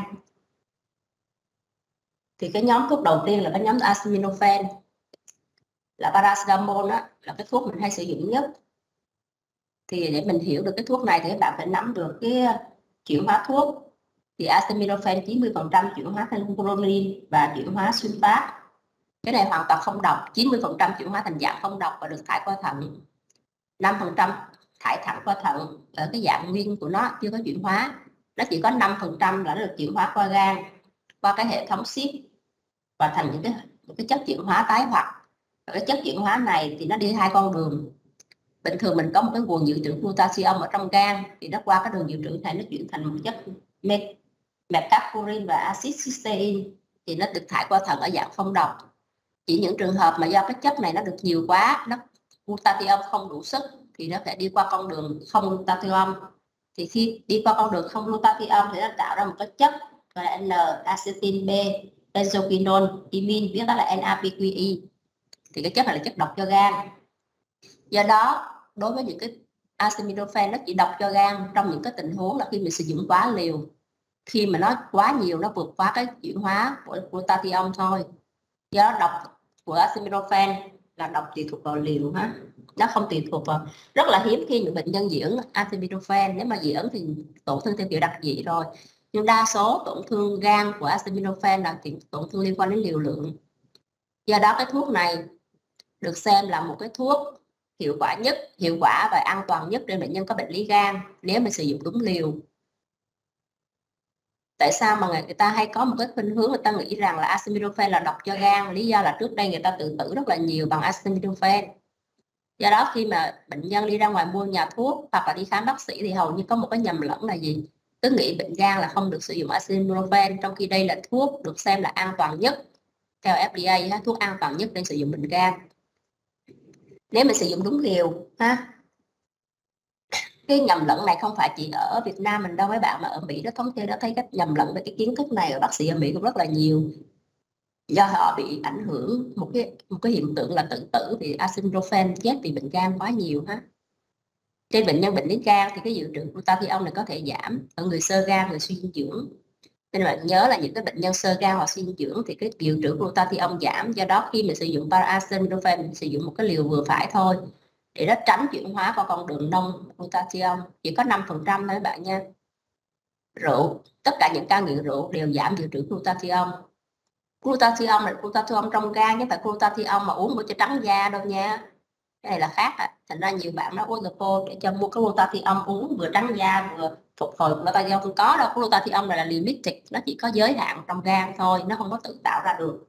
Thì cái nhóm thuốc đầu tiên là cái nhóm acetaminophen, là paracetamol đó, là cái thuốc mình hay sử dụng nhất. Thì để mình hiểu được cái thuốc này thì các bạn phải nắm được cái chuyển hóa thuốc. Thì acetaminophen 90% chuyển hóa thành proline và chuyển hóa sulfat. Cái này hoàn toàn không độc, 90% chuyển hóa thành dạng không độc và được thải qua thận. 5% thải thẳng qua thận ở cái dạng nguyên của nó chưa có chuyển hóa. Nó chỉ có 5% là nó được chuyển hóa qua gan, qua cái hệ thống ship và thành những cái chất chuyển hóa tái hoạt. Và cái chất chuyển hóa này thì nó đi hai con đường. Bình thường mình có một cái nguồn dự trữ glutathione ở trong gan, thì nó qua cái đường dự trữ này nó chuyển thành một chất metacaptorin và axit cysteine, thì nó được thải qua thận ở dạng không độc. Chỉ những trường hợp mà do cái chất này nó được nhiều quá, nó glutathione không đủ sức thì nó phải đi qua con đường không glutathione. Thì khi đi qua con đường không glutathione thì nó tạo ra một cái chất gọi là N-acetyl B benzoquinone imine, viết tắt là NABQI. Thì cái chất này là chất độc cho gan. Do đó đối với những cái acetaminophen nó chỉ độc cho gan trong những cái tình huống là khi mình sử dụng quá liều, khi mà nó quá nhiều, nó vượt quá cái chuyển hóa của glutathione thôi. Do đó độc của acetaminophen là độc tùy thuộc vào liều ha, nó không tùy thuộc vào. Rất là hiếm khi những bệnh nhân dị ứng acetaminophen, nếu mà dị ứng thì tổn thương theo kiểu đặc dị rồi, nhưng đa số tổn thương gan của acetaminophen là tổn thương liên quan đến liều lượng. Do đó cái thuốc này được xem là một cái thuốc hiệu quả và an toàn nhất trên bệnh nhân có bệnh lý gan nếu mình sử dụng đúng liều. Tại sao mà người ta hay có một cái khuynh hướng người ta nghĩ rằng là acetaminophen là độc cho gan? Lý do là trước đây người ta tự tử rất là nhiều bằng acetaminophen. Do đó khi mà bệnh nhân đi ra ngoài mua nhà thuốc hoặc là đi khám bác sĩ thì hầu như có một cái nhầm lẫn là gì? Cứ nghĩ bệnh gan là không được sử dụng acetaminophen, trong khi đây là thuốc được xem là an toàn nhất theo FDA, thuốc an toàn nhất để sử dụng bệnh gan nếu mình sử dụng đúng liều ha. Cái nhầm lẫn này không phải chỉ ở Việt Nam mình đâu mấy bạn, mà ở Mỹ nó thống kê đã thấy cách nhầm lẫn về cái kiến thức này ở bác sĩ ở Mỹ cũng rất là nhiều. Do họ bị ảnh hưởng một cái hiện tượng là tự tử vì acetaminophen chết vì bệnh gan quá nhiều ha. Trên bệnh nhân bệnh lý gan thì cái dự trữ glutathione này có thể giảm ở người xơ gan, người suy dinh dưỡng. Nên bạn nhớ là những cái bệnh nhân xơ gan hoặc suy dinh dưỡng thì cái dự trữ glutathione giảm. Do đó khi mình sử dụng acetaminophen mình sử dụng một cái liều vừa phải thôi để nó tránh chuyển hóa qua con đường nông glutathione, chỉ có 5% thôi các bạn nha. Rượu, tất cả những ca nghiện rượu đều giảm dự trữ glutathione. Glutathione là glutathione trong gan, chứ phải glutathione mà uống cho trắng da đâu nha. Cái này là khác à. Thành ra nhiều bạn nói ôi cô để cho mua cái glutathione uống vừa trắng da vừa phục hồi glutathione, không có đâu. Glutathione này là limited, nó chỉ có giới hạn trong gan thôi, nó không có tự tạo ra được.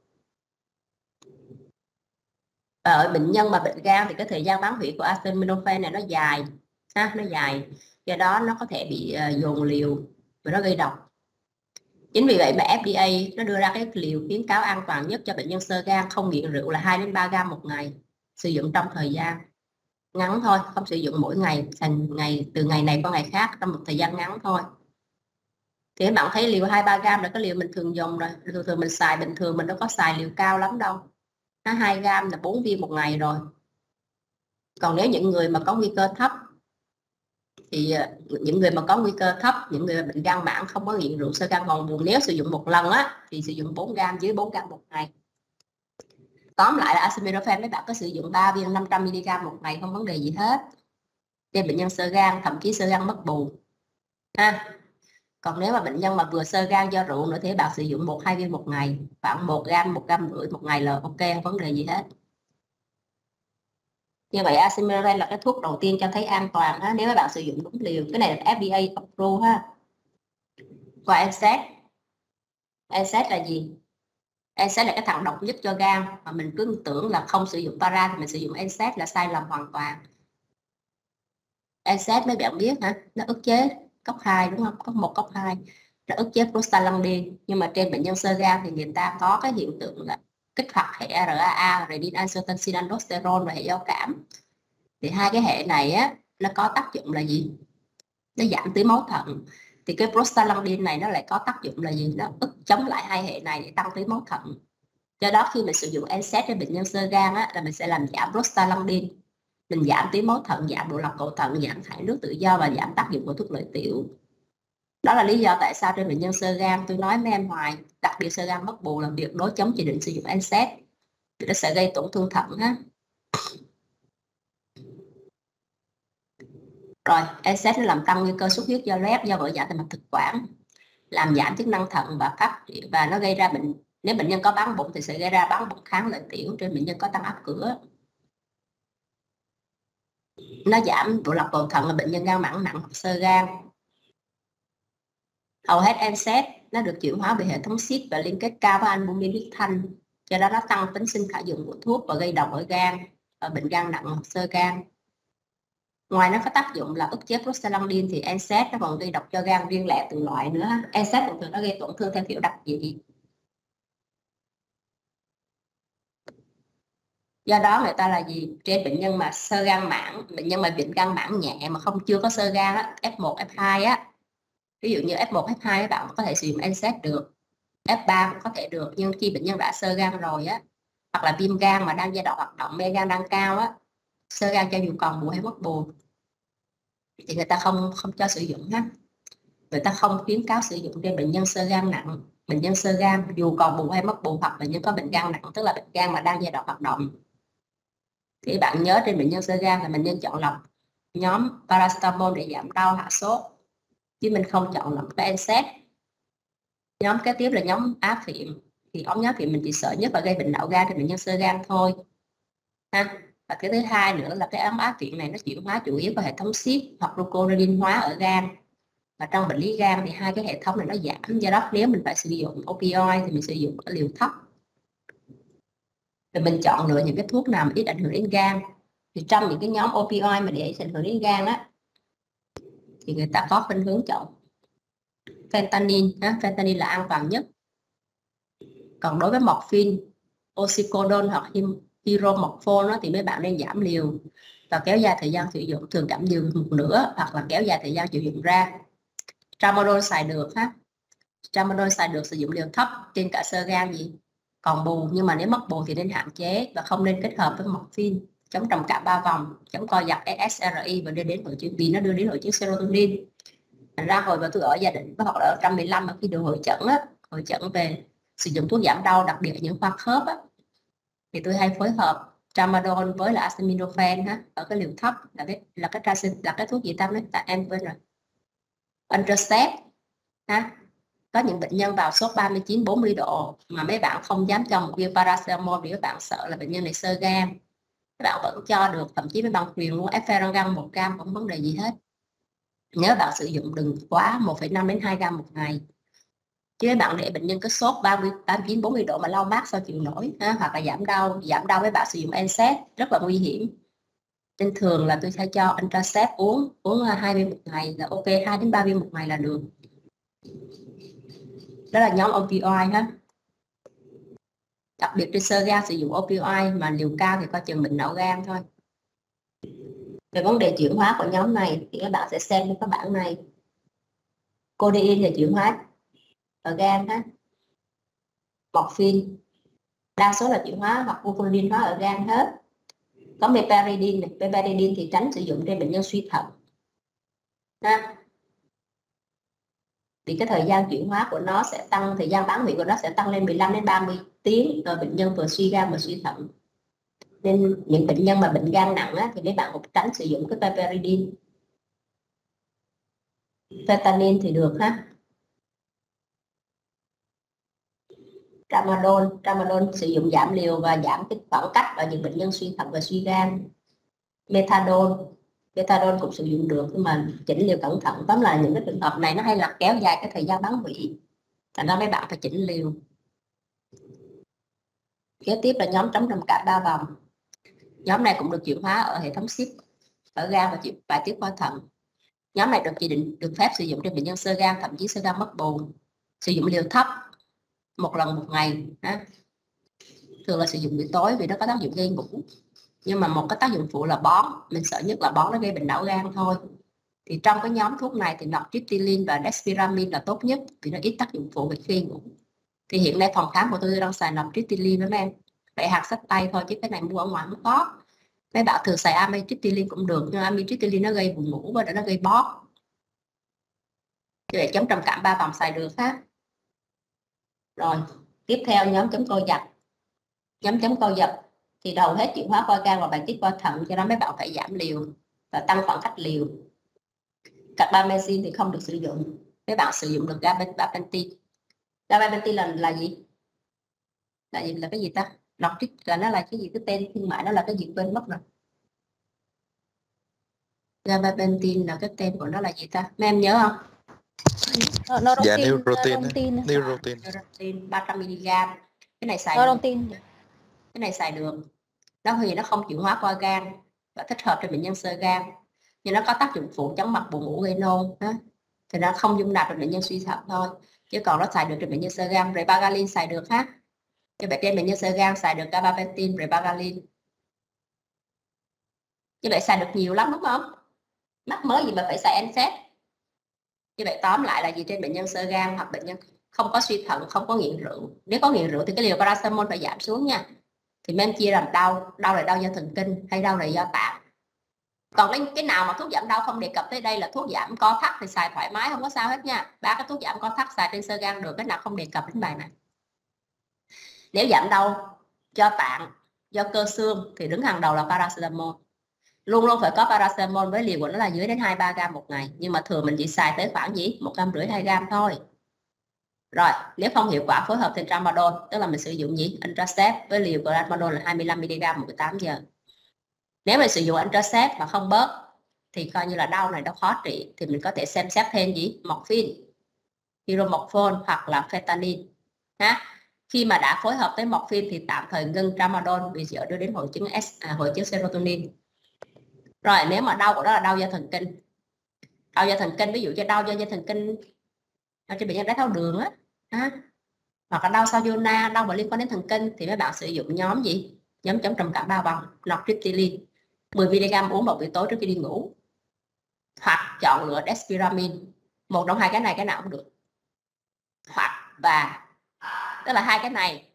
Và ở bệnh nhân mà bệnh gan thì cái thời gian bán hủy của acetaminophen này nó dài ha, nó dài, do đó nó có thể bị dồn liều và nó gây độc. Chính vì vậy mà FDA nó đưa ra cái liều khuyến cáo an toàn nhất cho bệnh nhân xơ gan không nghiện rượu là 2 đến 3 gram một ngày, sử dụng trong thời gian ngắn thôi, không sử dụng mỗi ngày, thành ngày từ ngày này qua ngày khác trong một thời gian ngắn thôi. Thì các bạn thấy liều 2-3 gram là cái liều mình thường dùng rồi, thường mình xài bình thường, mình đâu có xài liều cao lắm đâu. 2 gram là 4 viên một ngày rồi. Còn nếu những người mà có nguy cơ thấp thì những người mà có nguy cơ thấp, những người bệnh gan mãn không có nghiện rượu, xơ gan ngòn buồn, nếu sử dụng một lần á thì sử dụng 4 gram, dưới 4 gram một ngày. Tóm lại là acetaminophen mấy bạn có sử dụng 3 viên 500mg một ngày không vấn đề gì hết trên bệnh nhân xơ gan, thậm chí xơ gan mất bù ha. Còn nếu mà bệnh nhân mà vừa xơ gan do rượu nữa thì bạn sử dụng 1-2 viên một ngày, khoảng 1 gram, 1,5 gram một ngày là ok, không vấn đề gì hết. Như vậy acetaminophen là cái thuốc đầu tiên cho thấy an toàn ha, nếu các bạn sử dụng đúng liều. Cái này là FDA approve ha. Và NSAID là gì? NSAID là cái thằng độc nhất cho gan, mà mình cứ tưởng là không sử dụng para thì mình sử dụng NSAID là sai lầm hoàn toàn. NSAID mấy bạn biết hả? Nó ức chế cốc 2 đúng không? Cốc 1, cốc 2. Nó ức chế prostaglandin, nhưng mà trên bệnh nhân xơ gan thì người ta có cái hiện tượng là kích hoạt hệ RAA, renin-angiotensin aldosterone và hệ giao cảm. Thì hai cái hệ này á nó có tác dụng là gì? Nó giảm tưới máu thận. Thì cái prostaglandin này nó lại có tác dụng là gì? Nó ức chống lại hai hệ này để tăng tưới máu thận. Do đó khi mình sử dụng NSAID cho bệnh nhân xơ gan á, là mình sẽ làm giảm prostaglandin, mình giảm tuyến máu thận, giảm độ lọc cầu thận, giảm thải nước tự do và giảm tác dụng của thuốc lợi tiểu. Đó là lý do tại sao trên bệnh nhân xơ gan tôi nói với em hoài, đặc biệt xơ gan mất bù là tuyệt đối chống chỉ định sử dụng NSAID, thì nó sẽ gây tổn thương thận ha. Rồi, NSAID nó làm tăng nguy cơ xuất huyết do loét, do vỡ dạ tề mạch thực quản, làm giảm chức năng thận và nó gây ra bệnh, nếu bệnh nhân có bán bụng thì sẽ gây ra bán bụng kháng lợi tiểu trên bệnh nhân có tăng áp cửa. Nó giảm độ lọc cầu thận ở bệnh nhân gan mãn nặng hoặc xơ gan. Hầu hết NSAID nó được chuyển hóa bởi hệ thống xít và liên kết cao với albumin huyết thanh, do đó nó tăng tính sinh khả dụng của thuốc và gây độc ở gan, ở bệnh gan nặng hoặc xơ gan. Ngoài nó có tác dụng là ức chế prostaglandin thì NSAID nó còn gây độc cho gan riêng lẻ từng loại nữa. NSAID thường nó gây tổn thương theo kiểu đặc dị. Do đó người ta là gì? Trên bệnh nhân mà xơ gan mãn, bệnh nhân mà bệnh gan mãn nhẹ mà chưa có xơ gan á, F1, F2 á. Ví dụ như F1, F2 các bạn có thể sử dụng NSAID được, F3 cũng có thể được, nhưng khi bệnh nhân đã xơ gan rồi á, hoặc là viêm gan mà đang giai đoạn hoạt động, men gan đang cao á, xơ gan cho dù còn bù hay mất bù thì người ta không cho sử dụng ha. Người ta không khuyến cáo sử dụng trên bệnh nhân xơ gan nặng, bệnh nhân xơ gan dù còn bù hay mất bù, hoặc bệnh nhân có bệnh gan nặng, tức là bệnh gan mà đang giai đoạn hoạt động. Thì bạn nhớ trên bệnh nhân xơ gan là bệnh nhân chọn lọc nhóm paracetamol để giảm đau hạ sốt, chứ mình không chọn lọc cái NSAID. Nhóm kế tiếp là nhóm á phiện, thì nhóm phiện mình chỉ sợ nhất là gây bệnh não gan trên bệnh nhân xơ gan thôi ha. Và cái thứ hai nữa là cái nhóm á phiện này nó chuyển hóa chủ yếu vào hệ thống xít hoặc glucoridin hóa ở gan, và trong bệnh lý gan thì hai cái hệ thống này nó giảm, do đó nếu mình phải sử dụng opioid thì mình sử dụng cái liều thấp. Rồi mình chọn lựa những cái thuốc nào mà ít ảnh hưởng đến gan. Thì trong những cái nhóm opioid mà để ảnh hưởng đến gan á, thì người ta có khuynh hướng chọn fentanyl. Fentanyl là an toàn nhất. Còn đối với morphine, oxycodone hoặc hydromorphone thì mấy bạn nên giảm liều và kéo dài thời gian sử dụng, thường giảm liều một nửa hoặc là kéo dài thời gian sử dụng ra. Tramadol xài được ha. Tramadol xài được sử dụng liều thấp trên cả xơ gan gì còn bù, nhưng mà nếu mất bù thì nên hạn chế và không nên kết hợp với morphine, chống trầm cảm 3 vòng, chống co giật SSRI và đưa đến hội chứng, vì nó đưa đến hội chứng serotonin. Thành ra hồi mà tôi ở gia đình với họ ở 115 mà khi được hội chẩn về sử dụng thuốc giảm đau, đặc biệt những khoa khớp á, thì tôi hay phối hợp tramadol với là acetaminophen ha, ở cái liều thấp là cái thuốc gì ta nói em quên rồi, Ontracep ha. Có những bệnh nhân vào sốt 39-40 độ mà mấy bạn không dám cho một viên paracetamol vì các bạn sợ là bệnh nhân này xơ gan, các bạn vẫn cho được, thậm chí mấy bạn truyền luôn efferalgan 1 gram không vấn đề gì hết. Nhớ bạn sử dụng đừng quá 1,5 đến 2 gram một ngày, chứ các bạn để bệnh nhân có sốt 39-40 độ mà lau mát sao chịu nổi ha? Hoặc là giảm đau với bạn sử dụng NSAID rất là nguy hiểm. Nên thường là tôi sẽ cho Ontracep uống 2 viên một ngày là ok, 2 đến 3 viên một ngày là được. Đó là nhóm opioid ha. Đặc biệt trên xơ gan sử dụng opioid mà liều cao thì coi chừng bệnh não gan thôi. Về vấn đề chuyển hóa của nhóm này thì các bạn sẽ xem cái bảng này. Codeine là chuyển hóa ở gan ha. Morphine đa số là chuyển hóa hoặc glucoridin hóa ở gan hết. Có meperidine này, meperidine thì tránh sử dụng trên bệnh nhân suy thận ha. Thì cái thời gian chuyển hóa của nó sẽ tăng, thời gian bán nguyện của nó sẽ tăng lên 15 đến 30 tiếng ở bệnh nhân vừa suy gan vừa suy thận. Nên những bệnh nhân mà bệnh gan nặng á, thì mấy bạn cũng tránh sử dụng cái meperidine. Fentanyl thì được ha. Tramadol sử dụng giảm liều và giảm cái khoảng cách ở những bệnh nhân suy thận và suy gan. Methadone cũng sử dụng được, nhưng mà chỉnh liều cẩn thận. Tóm lại những cái trường hợp này nó hay là kéo dài cái thời gian bán vị, thành ra mấy bạn phải chỉnh liều. Kế tiếp là nhóm chống trầm cảm 3 vòng. Nhóm này cũng được chuyển hóa ở hệ thống xít ở gan và bài tiết qua thận. Nhóm này được chỉ định được phép sử dụng trên bệnh nhân xơ gan, thậm chí xơ gan mất bù. Sử dụng liều thấp 1 lần một ngày ha. Thường là sử dụng buổi tối vì nó có tác dụng gây ngủ. Nhưng mà một cái tác dụng phụ là bón, mình sợ nhất là bón nó gây bệnh não gan thôi. Thì trong cái nhóm thuốc này thì nortriptyline và desipramine là tốt nhất vì nó ít tác dụng phụ về khi ngủ. Thì hiện nay phòng khám của tôi đang xài amitriptyline với mấy em, để hạt sách tay thôi, chứ cái này mua ở ngoài không có. Mấy bạn thường xài amitriptyline cũng được, nhưng amitriptyline nó gây buồn ngủ và nó gây bóp. Như vậy chống trầm cảm 3 vòng xài được ha. Rồi tiếp theo nhóm chống co giật. Nhóm chống co giật thì đầu hết chuyển hóa qua gan và bài tiết qua thận, cho nên mấy bạn phải giảm liều và tăng khoảng cách liều. Carbamazine thì không được sử dụng, mấy bạn sử dụng được gabapentin. Gabapentin là gì? Là cái gì ta? Đọc trước là nó là cái gì, cái tên thương mại nó là cái gì quên mất rồi. Gabapentin là cái tên của nó là gì ta? Mấy em nhớ không? Dạ, Neurontin. 300mg. Cái này xài được. Cái này xài được. Nó thì nó không chuyển hóa qua gan và thích hợp cho bệnh nhân xơ gan, nhưng nó có tác dụng phụ chóng mặt, buồn ngủ, gây nôn đó. Thì nó không dung nạp được bệnh nhân suy thận thôi, chứ còn nó xài được cho bệnh nhân xơ gan. Pregabalin xài được ha, cho bệnh nhân xơ gan xài được gabapentin, pregabalin. Như vậy xài được nhiều lắm đúng không? Mắc mới gì mà phải xài NSAID. Như vậy tóm lại là gì, trên bệnh nhân xơ gan hoặc bệnh nhân không có suy thận, không có nghiện rượu. Nếu có nghiện rượu thì cái liều paracetamol phải giảm xuống nha. Thì mấy em chia làm đau là đau do thần kinh hay đau là do tạng. Còn cái nào mà thuốc giảm đau không đề cập tới đây là thuốc giảm co thắt thì xài thoải mái, không có sao hết nha. 3 cái thuốc giảm co thắt xài trên xơ gan được, cái nào không đề cập đến bài này. Nếu giảm đau do tạng, do cơ xương thì đứng hàng đầu là paracetamol. Luôn luôn phải có paracetamol với liều của nó là dưới đến 2-3 gram một ngày, nhưng mà thường mình chỉ xài tới khoảng gì 1,5-2 gram thôi. Rồi nếu không hiệu quả phối hợp thêm tramadol, tức là mình sử dụng gì Intracept với liều của tramadol là 25mg mỗi 8 giờ. Nếu mình sử dụng Intracept mà không bớt thì coi như là đau này đau khó trị, thì mình có thể xem xét thêm gì morphine, hydromorphone hoặc là fentanyl ha. Khi mà đã phối hợp tới morphine thì tạm thời ngưng tramadol vì sợ đưa đến hội chứng serotonin. Rồi nếu mà đau của đó là đau do thần kinh, ví dụ như đau do dây thần kinh cho bệnh nhân đái tháo đường á, hoặc là đau sau zona, đau mà liên quan đến thần kinh, thì mấy bạn sử dụng nhóm gì, nhóm chống trầm cảm 3 vòng nortriptyline 10mg uống vào buổi tối trước khi đi ngủ, hoặc chọn lựa despiramine. Một trong hai cái này cái nào cũng được, hoặc và tức là hai cái này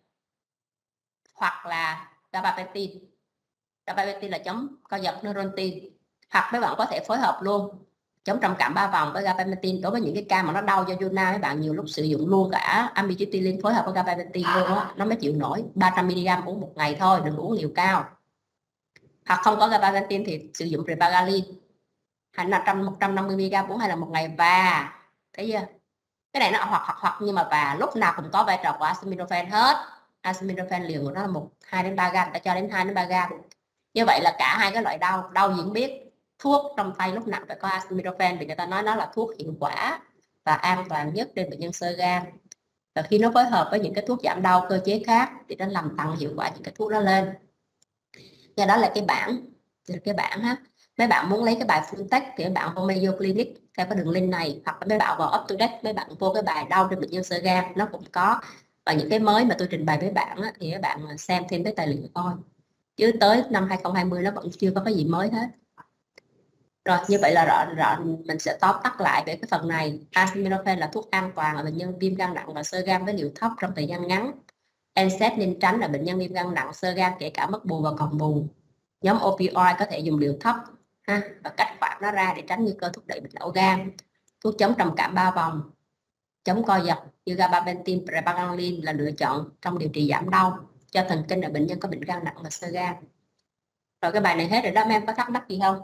hoặc là gabapentin. Gabapentin là chống co giật neurontin, hoặc mấy bạn có thể phối hợp luôn chống trầm cảm 3 vòng với gabapentin. Đối với những cái ca mà nó đau do zona, mấy bạn nhiều lúc sử dụng luôn cả amitriptyline phối hợp với gabapentin luôn á, nó mới chịu nổi. 300mg uống một ngày thôi, đừng uống liều cao. Hoặc không có gabapentin thì sử dụng pregabalin hay là 150mg uống 2 lần một ngày. Và thấy chưa, cái này nó hoặc nhưng mà và lúc nào cũng có vai trò của acetaminophen hết. Acetaminophen liều của nó là 2-3 gram, đã cho đến 2-3 gram. Như vậy là cả hai cái loại đau diễn biết, thuốc trong tay lúc nào phải có acetaminophen, vì người ta nói nó là thuốc hiệu quả và an toàn nhất trên bệnh nhân xơ gan. Và khi nó phối hợp với những cái thuốc giảm đau cơ chế khác thì nó làm tăng hiệu quả những cái thuốc đó lên. Và đó là cái bảng ha. Mấy bạn muốn lấy cái bài full text thì mấy bạn vào Mayo Clinic theo cái đường link này, hoặc là mấy bạn vào UpToDate, mấy bạn vô cái bài đau trên bệnh nhân xơ gan nó cũng có. Và những cái mới mà tôi trình bày với bạn á, thì các bạn xem thêm cái tài liệu coi, chứ tới năm 2020 nó vẫn chưa có cái gì mới hết. Rồi như vậy là rõ mình sẽ tóm tắt lại về cái phần này. Acetaminophen là thuốc an toàn ở bệnh nhân viêm gan nặng và xơ gan với liều thấp trong thời gian ngắn. NSAID nên tránh là bệnh nhân viêm gan nặng xơ gan, kể cả mất bù và còn bù. Nhóm opioid có thể dùng liều thấp ha, và cách khoảng nó ra để tránh nguy cơ thúc đẩy bệnh não gan. Thuốc chống trầm cảm 3 vòng, chống co giật như gabapentin, pregabalin là lựa chọn trong điều trị giảm đau cho thần kinh ở bệnh nhân có bệnh gan nặng và xơ gan. Rồi cái bài này hết rồi đó, mấy em có thắc mắc gì không?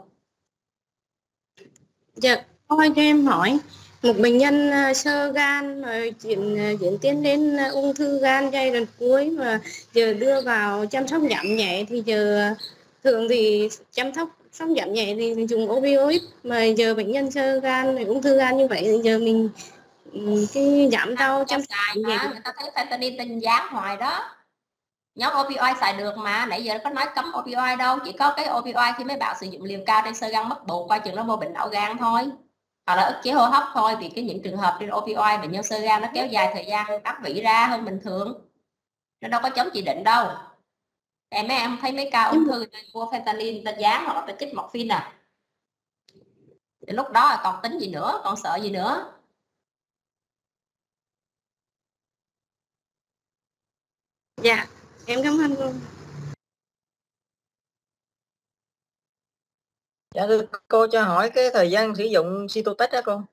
Dạ, thôi cho em hỏi, một bệnh nhân xơ gan rồi diễn tiến đến ung thư gan giai đoạn cuối mà giờ đưa vào chăm sóc giảm nhẹ, thì giờ thường thì chăm sóc giảm nhẹ thì dùng opioid, mà giờ bệnh nhân xơ gan rồi ung thư gan như vậy thì giờ mình cái giảm đau chăm sóc giảm nhẹ. Người ta thấy fentanyl tình dán hoài đó. Nhóm opioid xài được mà, nãy giờ có nói cấm opioid đâu, chỉ có cái opioid khi mấy bạn sử dụng liều cao trên xơ gan mất bù, coi chừng nó vô bệnh não gan thôi, hoặc là ức chế hô hấp thôi. Vì cái những trường hợp trên opioid bệnh nhân xơ gan nó kéo dài thời gian đắp vỉ ra hơn bình thường, nó đâu có chống chỉ định đâu. Mấy em thấy mấy ca ung thư mua fentanyl ta dán hoặc là ta chích morphine à, thì lúc đó còn tính gì nữa, còn sợ gì nữa. Dạ, em cảm ơn cô. Dạ thưa cô, cho hỏi cái thời gian sử dụng Cytotec đó cô.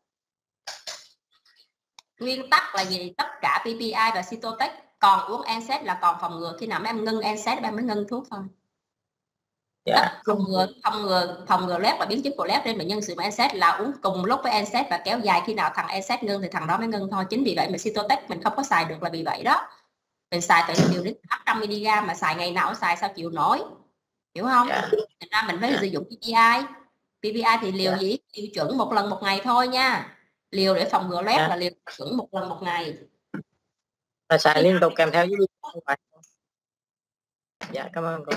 Nguyên tắc là gì? Tất cả PPI và Cytotec còn uống NSAID là còn phòng ngừa, khi nào em ngưng NSAID em mới ngưng thuốc thôi. Dạ. Phòng ngừa lép và biến chứng của lép trên bệnh nhân sử dụng NSAID là uống cùng lúc với NSAID và kéo dài, khi nào thằng NSAID ngưng thì thằng đó mới ngưng thôi. Chính vì vậy mà Cytotec mình không có xài được là vì vậy đó. Mình xài tới liều đến 800 mg mà xài ngày nào cũng xài sao chịu nổi, hiểu không? Thành ra mình phải sử dụng PPI. PPI thì liều gì? Liều chuẩn 1 lần 1 ngày thôi nha. Liều để phòng ngừa lép là liều chuẩn 1 lần 1 ngày. Là xài liên tục kèm theo với. Dạ cảm ơn cô.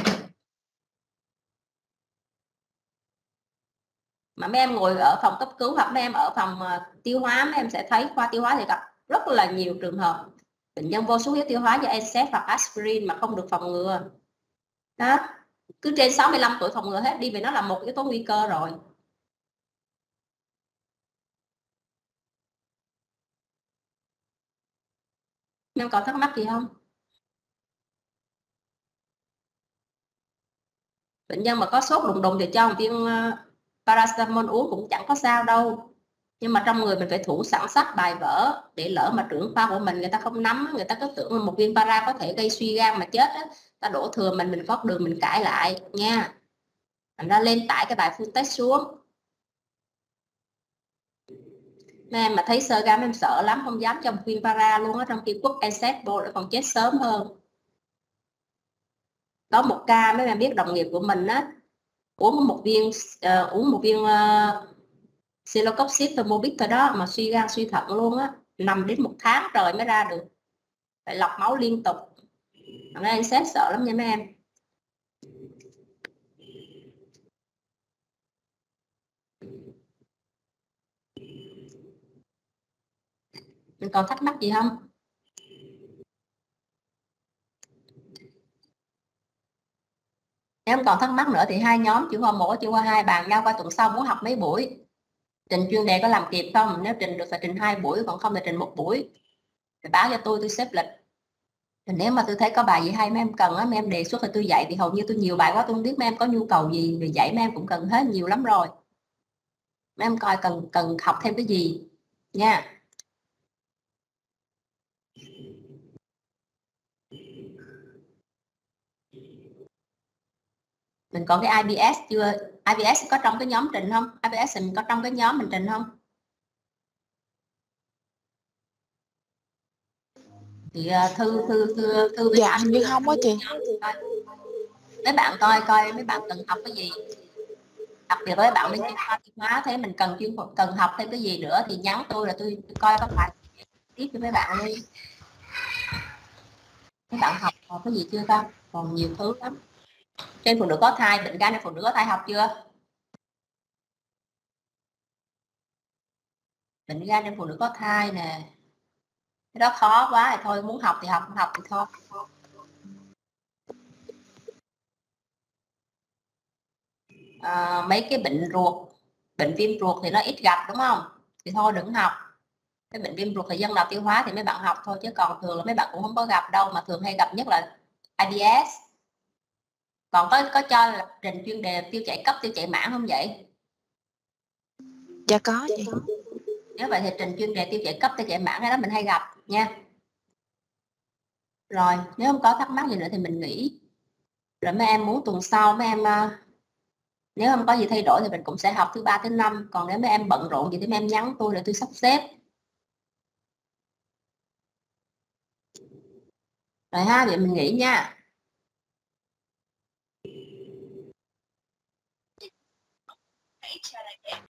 Mà mấy em ngồi ở phòng cấp cứu hoặc mấy em ở phòng tiêu hóa, mấy em sẽ thấy khoa tiêu hóa thì gặp rất là nhiều trường hợp bệnh nhân vô xuất huyết tiêu hóa do NSAID hoặc aspirin mà không được phòng ngừa. Đó, cứ trên 65 tuổi phòng ngừa hết đi vì nó là một yếu tố nguy cơ rồi. Em còn thắc mắc gì không? Bệnh nhân mà có sốt đùng đùng thì cho một viên paracetamol uống cũng chẳng có sao đâu. Nhưng mà trong người mình phải thủ sẵn sách bài vở, để lỡ mà trưởng khoa của mình người ta không nắm, người ta cứ tưởng một viên para có thể gây suy gan mà chết á, ta đổ thừa mình có đường mình cãi lại nha. Thành ra lên tải cái bài full test xuống. Mấy em mà thấy sơ gan em sợ lắm, không dám cho một viên para luôn á, trong khi quất NSAID vô để còn chết sớm hơn. Có một ca mấy em biết đồng nghiệp của mình á, uống một viên Celecoxib Thermobit thôi đó mà suy gan suy thận luôn á, nằm đến 1 tháng trời mới ra được, phải lọc máu liên tục. Mấy em xét sợ lắm nha mấy em. Mình còn thắc mắc gì không? Nếu không còn thắc mắc nữa thì hai nhóm chuyên khoa 1 chuyên khoa 2 bàn nhau qua tuần sau muốn học mấy buổi. Trình chuyên đề có làm kịp không? Nếu trình được phải trình 2 buổi, còn không thì trình 1 buổi. Thì báo cho tôi xếp lịch. Thì nếu mà tôi thấy có bài gì hay mấy em cần á, mấy em đề xuất thì tôi dạy, vì hầu như tôi nhiều bài quá tôi không biết mấy em có nhu cầu gì về dạy, mấy em cũng cần hết nhiều lắm rồi. Mấy em coi cần học thêm cái gì nha. Mình còn cái IBS chưa? IBS có trong cái nhóm trình không? IBS mình có trong cái nhóm mình trình không? Thì thư dạ hình như không á chị. Mấy bạn coi mấy bạn cần học cái gì, đặc biệt với bạn bên chuyên khoa tiêu hóa, thế mình cần học thêm cái gì nữa thì nhắn tôi là tôi coi các bạn tiếp cho mấy bạn đi. Mấy bạn học cái gì chưa ta? Còn nhiều thứ lắm. Trên phụ nữ có thai, bệnh gan trên phụ nữ có thai học chưa? Bệnh gan trên phụ nữ có thai nè, cái đó khó quá thì thôi, muốn học thì học, không học thì thôi. Mấy cái bệnh ruột, bệnh viêm ruột thì nó ít gặp đúng không, thì thôi đừng học. Cái bệnh viêm ruột thì dân nào tiêu hóa thì mấy bạn học thôi, chứ còn thường là mấy bạn cũng không có gặp đâu, mà thường hay gặp nhất là IBS. Còn có cho là trình chuyên đề tiêu chảy cấp, tiêu chảy mãn không vậy? Dạ có chị. Nếu vậy thì trình chuyên đề tiêu chảy cấp, tiêu chảy mãn, cái đó mình hay gặp nha. Rồi nếu không có thắc mắc gì nữa thì mình nghỉ. Rồi mấy em muốn tuần sau mấy em nếu không có gì thay đổi thì mình cũng sẽ học thứ 3 thứ 5. Còn nếu mấy em bận rộn gì thì mấy em nhắn tôi để tôi sắp xếp. Rồi ha, vậy mình nghỉ nha.